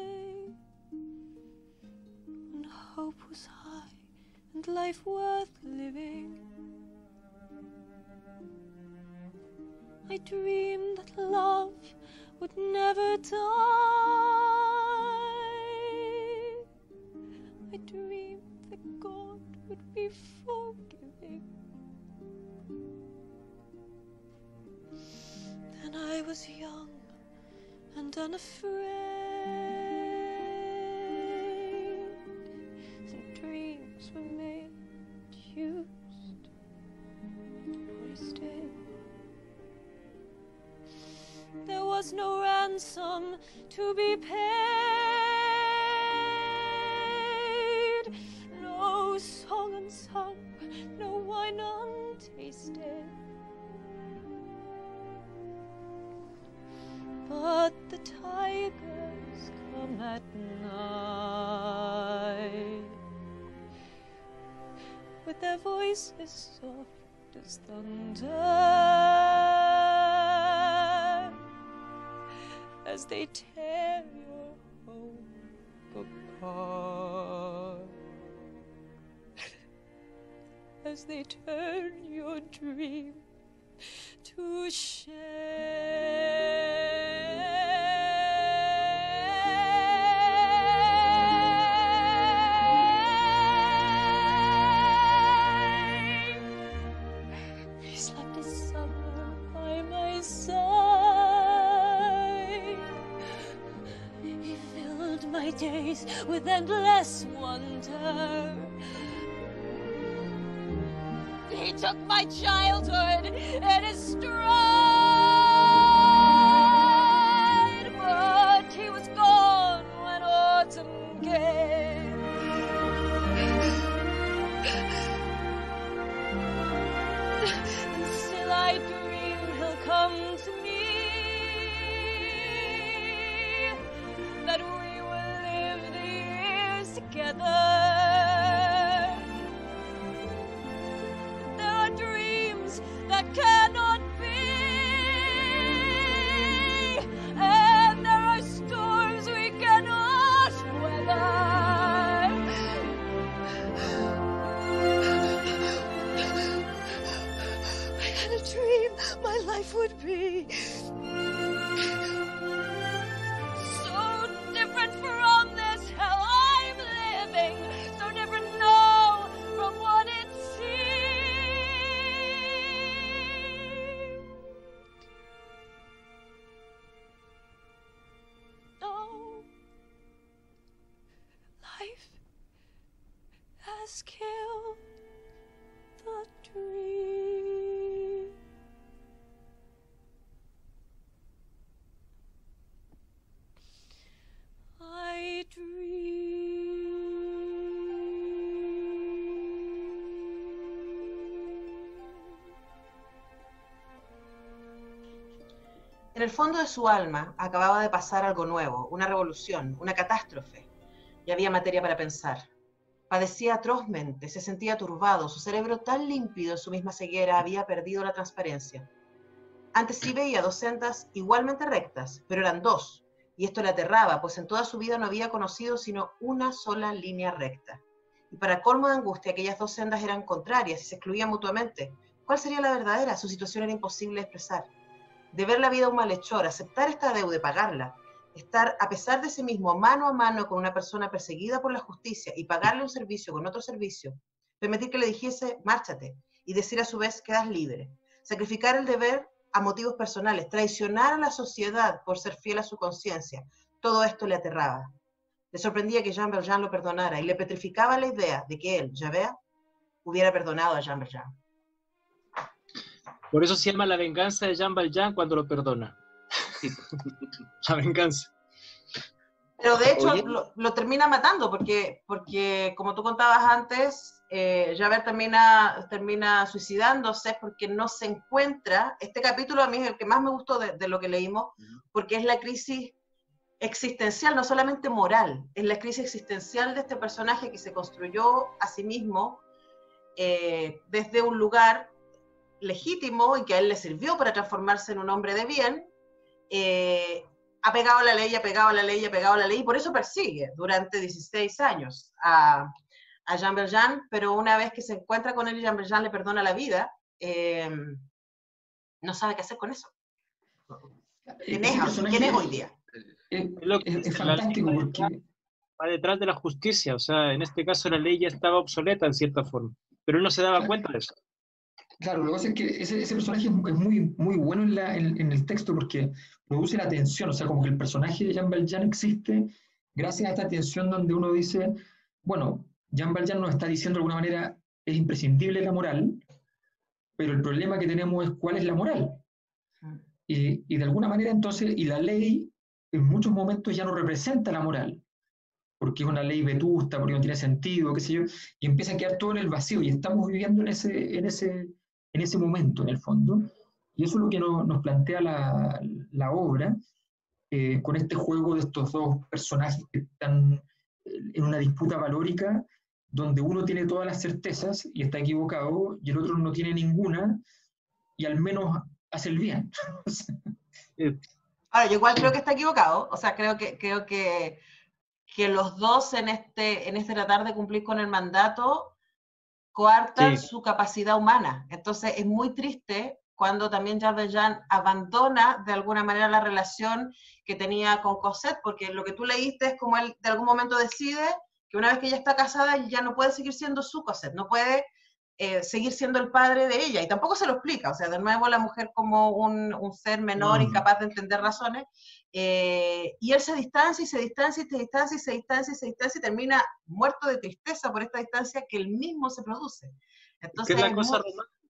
when hope was high and life worth living. I dreamed that love would never die. I dreamed that God would be forgiving. Then I was young and unafraid, and dreams were made, used, wasted. There was no ransom to be paid, no song unsung, no wine untasted. But the tigers come at night with with their voices soft as thunder, as they tear your hope apart, as they turn your dream to shame. He slept his summer by my side. He filled my days with endless wonder. He took my childhood in his stride, but he was gone when autumn came. And still I dream he'll come to me, that we will live the years together. That cannot be, and there are storms we cannot weather. I had a dream my life would be so different from this hell I'm living, so different, no, from what it seems. Has killed the dream. I dream. En el fondo de su alma acababa de pasar algo nuevo, una revolución, una catástrofe, y había materia para pensar. Padecía atrozmente, se sentía turbado, su cerebro tan límpido en su misma ceguera había perdido la transparencia. Antes sí veía dos sendas igualmente rectas, pero eran dos, y esto le aterraba, pues en toda su vida no había conocido sino una sola línea recta. Y para colmo de angustia, aquellas dos sendas eran contrarias y se excluían mutuamente. ¿Cuál sería la verdadera? Su situación era imposible de expresar. De ver la vida un malhechor, aceptar esta deuda y pagarla, estar a pesar de sí mismo mano a mano con una persona perseguida por la justicia y pagarle un servicio con otro servicio, permitir que le dijese márchate y decir a su vez quedas libre, sacrificar el deber a motivos personales, traicionar a la sociedad por ser fiel a su conciencia, todo esto le aterraba. Le sorprendía que Jean Valjean lo perdonara y le petrificaba la idea de que él, Javert, hubiera perdonado a Jean Valjean. Por eso se llama La venganza de Jean Valjean cuando lo perdona. La venganza. Pero de hecho lo, lo termina matando porque, porque como tú contabas antes, eh, Javert termina, termina suicidándose porque no se encuentra. Este capítulo a mí es el que más me gustó de, de lo que leímos, porque es la crisis existencial, no solamente moral, es la crisis existencial de este personaje que se construyó a sí mismo eh, desde un lugar legítimo y que a él le sirvió para transformarse en un hombre de bien. Eh, ha pegado a la ley, ha pegado a la ley, ha pegado a la ley, y por eso persigue durante dieciséis años a, a Jean Valjean, pero una vez que se encuentra con él y Jean Valjean le perdona la vida, eh, no sabe qué hacer con eso. ¿Quién es, ¿quién es hoy día? Es, es, es fantástico porque... Va detrás de la justicia, o sea, en este caso la ley ya estaba obsoleta en cierta forma, pero él no se daba claro. cuenta de eso. Claro, lo que pasa es que ese, ese personaje es muy, muy bueno en, la, en, en el texto porque produce la tensión, o sea, como que el personaje de Jean Valjean existe gracias a esta tensión donde uno dice, bueno, Jean Valjean nos está diciendo de alguna manera, es imprescindible la moral, pero el problema que tenemos es cuál es la moral. Y, y de alguna manera entonces, y la ley en muchos momentos ya no representa la moral, porque es una ley vetusta, porque no tiene sentido, qué sé yo, y empieza a quedar todo en el vacío, y estamos viviendo en ese, en ese, en ese momento, en el fondo, y eso es lo que no, nos plantea la, la obra, eh, con este juego de estos dos personajes que están en una disputa valórica, donde uno tiene todas las certezas y está equivocado, y el otro no tiene ninguna, y al menos hace el bien. Ahora, yo igual creo que está equivocado, o sea, creo que, creo que, que los dos en este, en este tratar de cumplir con el mandato coartan sí. su capacidad humana. Entonces es muy triste cuando también Jean Valjean abandona de alguna manera la relación que tenía con Cosette, porque lo que tú leíste es como él de algún momento decide que una vez que ella está casada ya no puede seguir siendo su Cosette, no puede eh, seguir siendo el padre de ella, y tampoco se lo explica, o sea, de nuevo la mujer como un, un ser menor, mm. incapaz de entender razones, eh, y él se distancia y se distancia y se distancia y se distancia y se distancia y termina muerto de tristeza por esta distancia que él mismo se produce. Entonces, ¿qué es la cosa muy... romántica?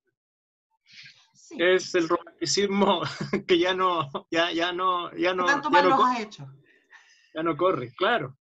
Sí. Es el romanticismo que ya no, ya, ya no, ya no, tanto ya mal no nos has hecho? Ya no corre, claro.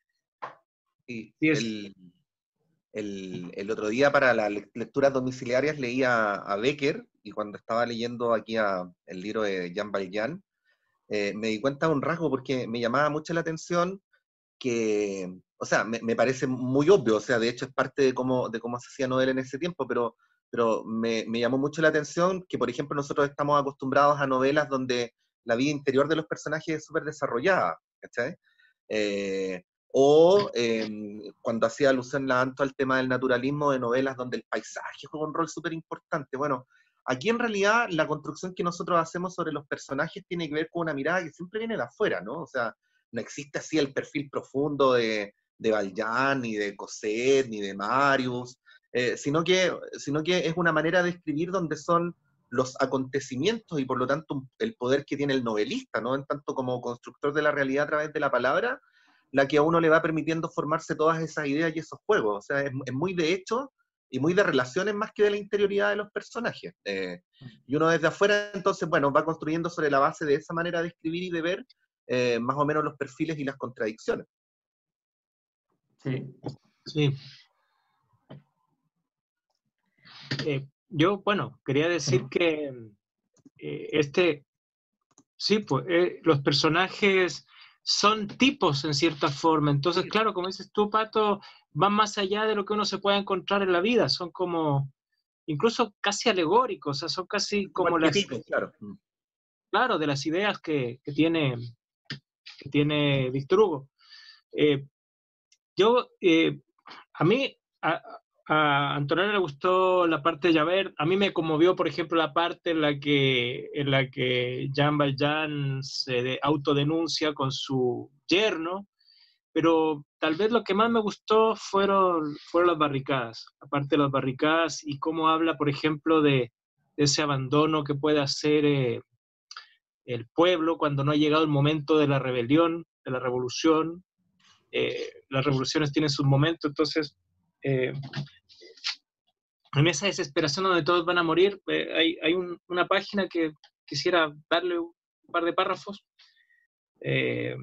Sí, el, el, el otro día para las lecturas domiciliarias leía a Becker, y cuando estaba leyendo aquí a, el libro de Jean Valjean, eh, me di cuenta de un rasgo porque me llamaba mucho la atención que, o sea, me, me parece muy obvio, o sea, de hecho es parte de cómo, de cómo se hacía novela en ese tiempo, pero, pero me, me llamó mucho la atención que, por ejemplo, nosotros estamos acostumbrados a novelas donde la vida interior de los personajes es súper desarrollada, ¿cachai? Eh, o eh, cuando hacía alusión la Anto al tema del naturalismo, de novelas donde el paisaje juega un rol súper importante. Bueno, aquí en realidad la construcción que nosotros hacemos sobre los personajes tiene que ver con una mirada que siempre viene de afuera, ¿no? O sea, no existe así el perfil profundo de, de Valjean, ni de Cosette, ni de Marius, eh, sino, que, sino que es una manera de escribir donde son los acontecimientos y por lo tanto el poder que tiene el novelista, ¿no? En tanto como constructor de la realidad a través de la palabra, la que a uno le va permitiendo formarse todas esas ideas y esos juegos. O sea, es, es muy de hecho y muy de relaciones más que de la interioridad de los personajes. Eh, y uno desde afuera, entonces, bueno, va construyendo sobre la base de esa manera de escribir y de ver eh, más o menos los perfiles y las contradicciones. Sí. Sí. Eh, yo, bueno, quería decir que eh, este, sí, pues, eh, los personajes son tipos en cierta forma, entonces, claro, como dices tú, Pato, van más allá de lo que uno se puede encontrar en la vida, son como, incluso casi alegóricos, o sea, son casi como las, claro. claro, de las ideas que, que tiene, que tiene Víctor Hugo. Eh, yo, eh, a mí, a, a Antonella le gustó la parte de Javert, a mí me conmovió, por ejemplo, la parte en la que, en la que Jean Valjean se de, autodenuncia con su yerno, pero tal vez lo que más me gustó fueron, fueron las barricadas, aparte de las barricadas y cómo habla, por ejemplo, de, de ese abandono que puede hacer eh, el pueblo cuando no ha llegado el momento de la rebelión, de la revolución. Eh, las revoluciones tienen sus momentos, entonces eh, en esa desesperación donde todos van a morir, eh, hay, hay un, una página que quisiera darle un par de párrafos. Eh,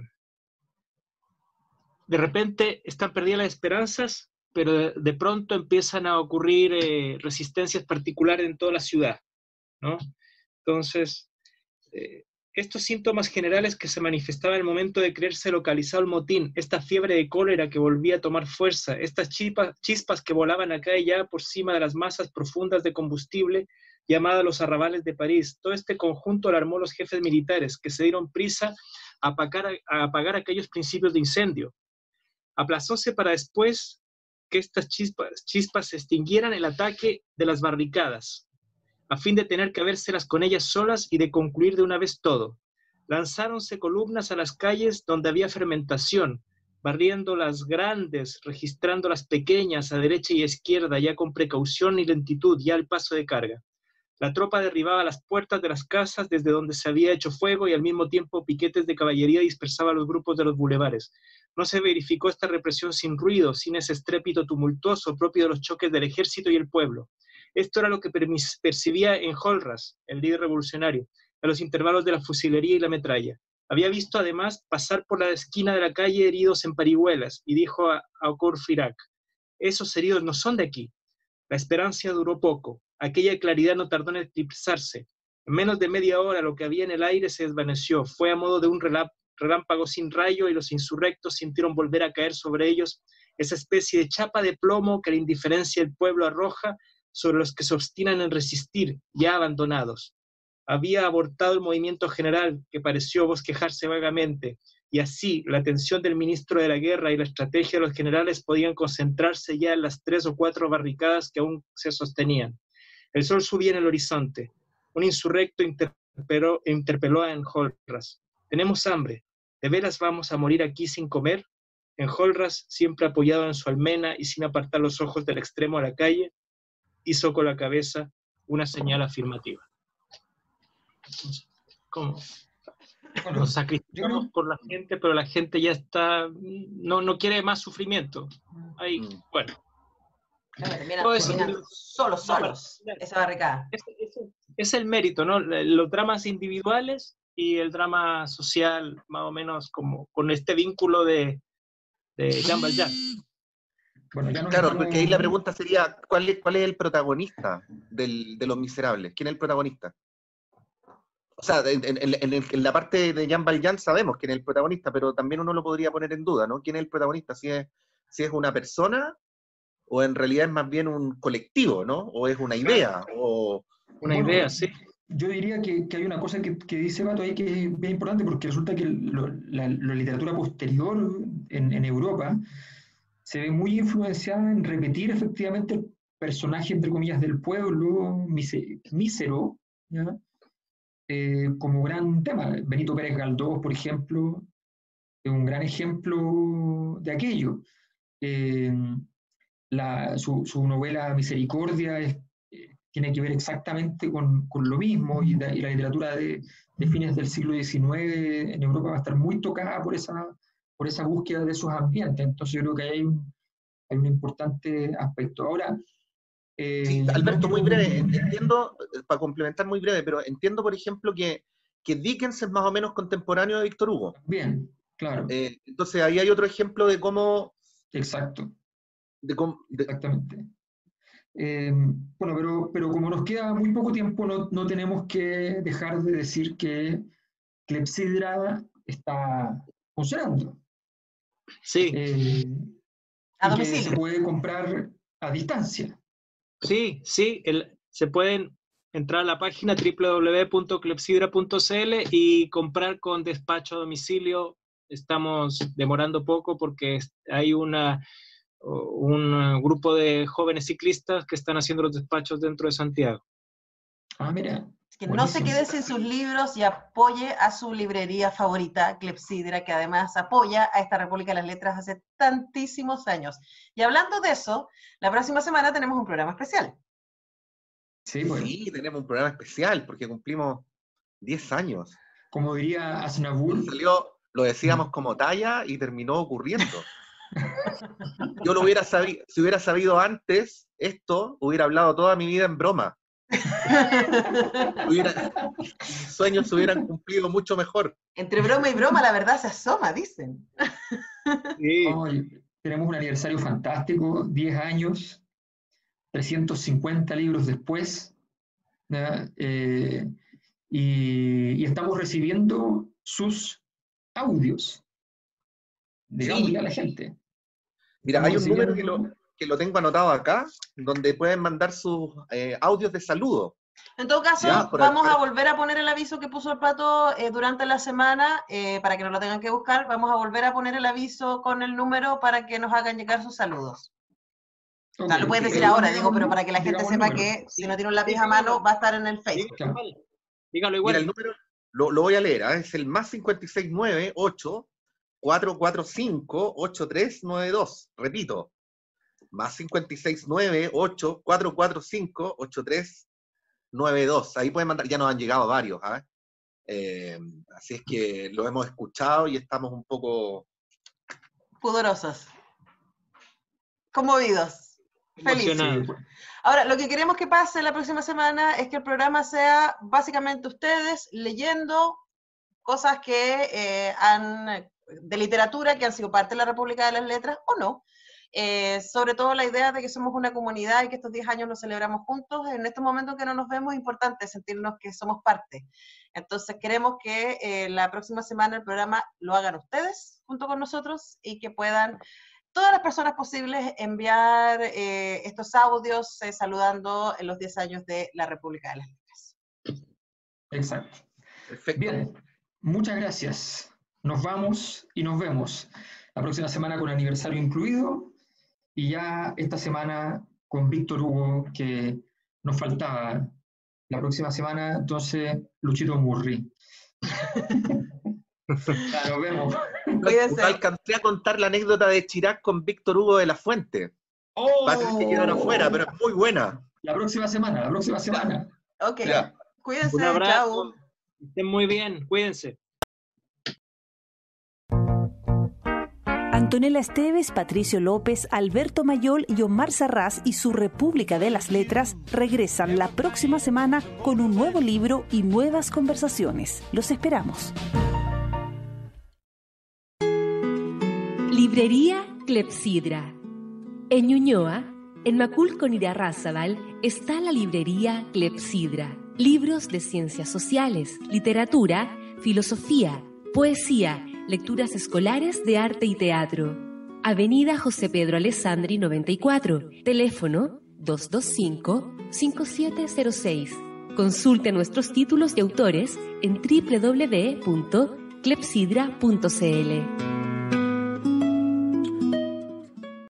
de repente están perdidas las esperanzas, pero de, de pronto empiezan a ocurrir eh, resistencias particulares en toda la ciudad, ¿no? Entonces, eh, estos síntomas generales que se manifestaban en el momento de creerse localizado el motín, esta fiebre de cólera que volvía a tomar fuerza, estas chispas, chispas que volaban acá y allá por cima de las masas profundas de combustible llamadas los arrabales de París, todo este conjunto alarmó a los jefes militares que se dieron prisa a apagar, a apagar aquellos principios de incendio. Aplazóse para después que estas chispas, chispas se extinguieran el ataque de las barricadas, a fin de tener que habérselas con ellas solas y de concluir de una vez todo. Lanzáronse columnas a las calles donde había fermentación, barriendo las grandes, registrando las pequeñas a derecha y izquierda, ya con precaución y lentitud, ya al paso de carga. La tropa derribaba las puertas de las casas desde donde se había hecho fuego y al mismo tiempo piquetes de caballería dispersaban los grupos de los bulevares. No se verificó esta represión sin ruido, sin ese estrépito tumultuoso propio de los choques del ejército y el pueblo. Esto era lo que percibía en Enjolras, el líder revolucionario, a los intervalos de la fusilería y la metralla. Había visto además pasar por la esquina de la calle heridos en parihuelas y dijo a, a Courfeyrac: esos heridos no son de aquí. La esperanza duró poco. Aquella claridad no tardó en eclipsarse. En menos de media hora lo que había en el aire se desvaneció. Fue a modo de un relámpago sin rayo y los insurrectos sintieron volver a caer sobre ellos esa especie de chapa de plomo que la indiferencia del pueblo arroja sobre los que se obstinan en resistir, ya abandonados. Había abortado el movimiento general, que pareció bosquejarse vagamente, y así la atención del ministro de la guerra y la estrategia de los generales podían concentrarse ya en las tres o cuatro barricadas que aún se sostenían. El sol subía en el horizonte. Un insurrecto interpeló, interpeló a Enjolras. «¿Tenemos hambre? ¿De veras vamos a morir aquí sin comer?» Enjolras, siempre apoyado en su almena y sin apartar los ojos del extremo a la calle, hizo con la cabeza una señal afirmativa. ¿Cómo? Bueno, Nos sacrificamos yo- por la gente, pero la gente ya está, no, no quiere más sufrimiento. Ahí, Mm. bueno. Claro, terminan- Todo eso, terminan solos, solos, esa barricada. Es, es- es el mérito, ¿no? Los dramas individuales y el drama social, más o menos como con este vínculo de, de Jean Valjean. Bueno, ya nos Claro, estamos- porque ahí la pregunta sería, ¿cuál es, cuál es el protagonista del- de Los Miserables? ¿Quién es el protagonista? O sea, en, en- en- en- en la parte de Jean Valjean sabemos quién es el protagonista, pero también uno lo podría poner en duda, ¿no? ¿Quién es el protagonista? Si es, si es una persona o en realidad es más bien un colectivo, ¿no? O es una idea, o... Una Bueno, idea, sí. Yo diría que, que hay una cosa que, que dice Bato ahí que es bien importante, porque resulta que lo- la, la literatura posterior en, en Europa se ve muy influenciada en repetir efectivamente el personaje, entre comillas, del pueblo, mise- mísero, ¿ya? Eh, como gran tema. Benito Pérez Galdós, por ejemplo, es un gran ejemplo de aquello. Eh, la- su, su novela Misericordia es- eh, tiene que ver exactamente con, con lo mismo, y, la- y la literatura de, de fines del siglo diecinueve en Europa va a estar muy tocada por esa, por esa búsqueda de esos ambientes. Entonces yo creo que ahí hay un, hay un importante aspecto. Ahora, eh, Sí, no Alberto, muy quiero- breve, entiendo, eh, para complementar muy breve, pero entiendo, por ejemplo, que, que Dickens es más o menos contemporáneo de Víctor Hugo. Bien, claro, Eh, entonces ahí hay otro ejemplo de cómo... exacto. De cómo de- Exactamente. Eh, bueno, pero, pero como nos queda muy poco tiempo, no, no tenemos que dejar de decir que Clepsidra está funcionando. Sí, eh, A y que se domicilio. puede comprar a distancia. sí, sí. El, se pueden entrar a la página doble u doble u doble u punto clepsidra punto c l y comprar con despacho a domicilio. Estamos demorando poco porque es- hay una, un grupo de jóvenes ciclistas que están haciendo los despachos dentro de Santiago. Ah, mira. Que no se buenísimo. quede sin sus libros y apoye a su librería favorita, Clepsidra, que además apoya a esta República de las Letras hace tantísimos años. Y hablando de eso, la próxima semana tenemos un programa especial. Sí, bueno, Sí, tenemos un programa especial porque cumplimos diez años. como diría Aznavour, Salió, lo decíamos como talla y terminó ocurriendo. Yo lo hubiera sabido, si hubiera sabido antes esto, hubiera hablado toda mi vida en broma. Hubiera, mis sueños se hubieran cumplido mucho mejor. Entre broma y broma, la verdad se asoma, dicen. Sí. hoy tenemos un aniversario fantástico, diez años, trescientos cincuenta libros después, ¿ya? Eh, y, y estamos recibiendo sus audios. Digámosle Sí. a la gente. Mira, hay un Estamos número que lo, recibiendo- que lo tengo anotado acá, donde pueden mandar sus eh, audios de saludo. En todo caso, Ya, por vamos acá. a volver a poner el aviso que puso el Pato eh, durante la semana, eh, para que no lo tengan que buscar. Vamos a volver a poner el aviso con el número para que nos hagan llegar sus saludos. O sea, Ok, lo puedes decir pero ahora, digamos- digo, pero para que la gente digamos el sepa número. que si no tiene un lápiz Sí, a mano, dígalo. va a estar en el Facebook. Claro. Dígalo, dígalo igual. Mira, el número lo, lo voy a leer, ¿ah? Es el más cinco seis nueve ocho cuatro cuatro cinco ocho tres nueve dos. Repito, más cinco seis nueve ocho cuatro cuatro cinco ocho tres nueve dos. Ahí pueden mandar, ya nos han llegado varios, ¿ah? Eh, así es que lo hemos escuchado y estamos un poco... Pudorosos. Conmovidos. Felices. Emocionado. Ahora, lo que queremos que pase la próxima semana es que el programa sea básicamente ustedes leyendo cosas que eh, han, de literatura, que han sido parte de la República de las Letras o no. Eh, sobre todo la idea de que somos una comunidad y que estos diez años los celebramos juntos. En estos momentos que no nos vemos es importante sentirnos que somos parte. Entonces queremos que eh, la próxima semana el programa lo hagan ustedes junto con nosotros y que puedan todas las personas posibles enviar eh, estos audios eh, saludando en los diez años de la República de las Letras. Exacto. Perfecto. Bien, muchas gracias. Nos vamos y nos vemos la próxima semana con aniversario incluido y ya esta semana con Víctor Hugo, que nos faltaba. La próxima semana, entonces, Luchito Murri. Ya, nos vemos. Cuídense. Alcancé a contar la anécdota de Chirac con Víctor Hugo de la Fuente. ¡Oh! Parece que quedaron afuera, pero es muy buena. La próxima semana, la próxima semana. Ok, Ya. cuídense, Un abrazo. chao. Estén muy bien, cuídense. Antonella Esteves, Patricio López, Alberto Mayol y Omar Sarraz y su República de las Letras regresan la próxima semana con un nuevo libro y nuevas conversaciones. Los esperamos. Librería Clepsidra. En Ñuñoa, en Macul con Irarrázaval, está la librería Clepsidra. Libros de ciencias sociales, literatura, filosofía, poesía, lecturas escolares de arte y teatro. Avenida José Pedro Alessandri noventa y cuatro, teléfono dos dos cinco, cinco siete cero seis. Consulte nuestros títulos y autores en doble u doble u doble u punto clepsidra punto c l.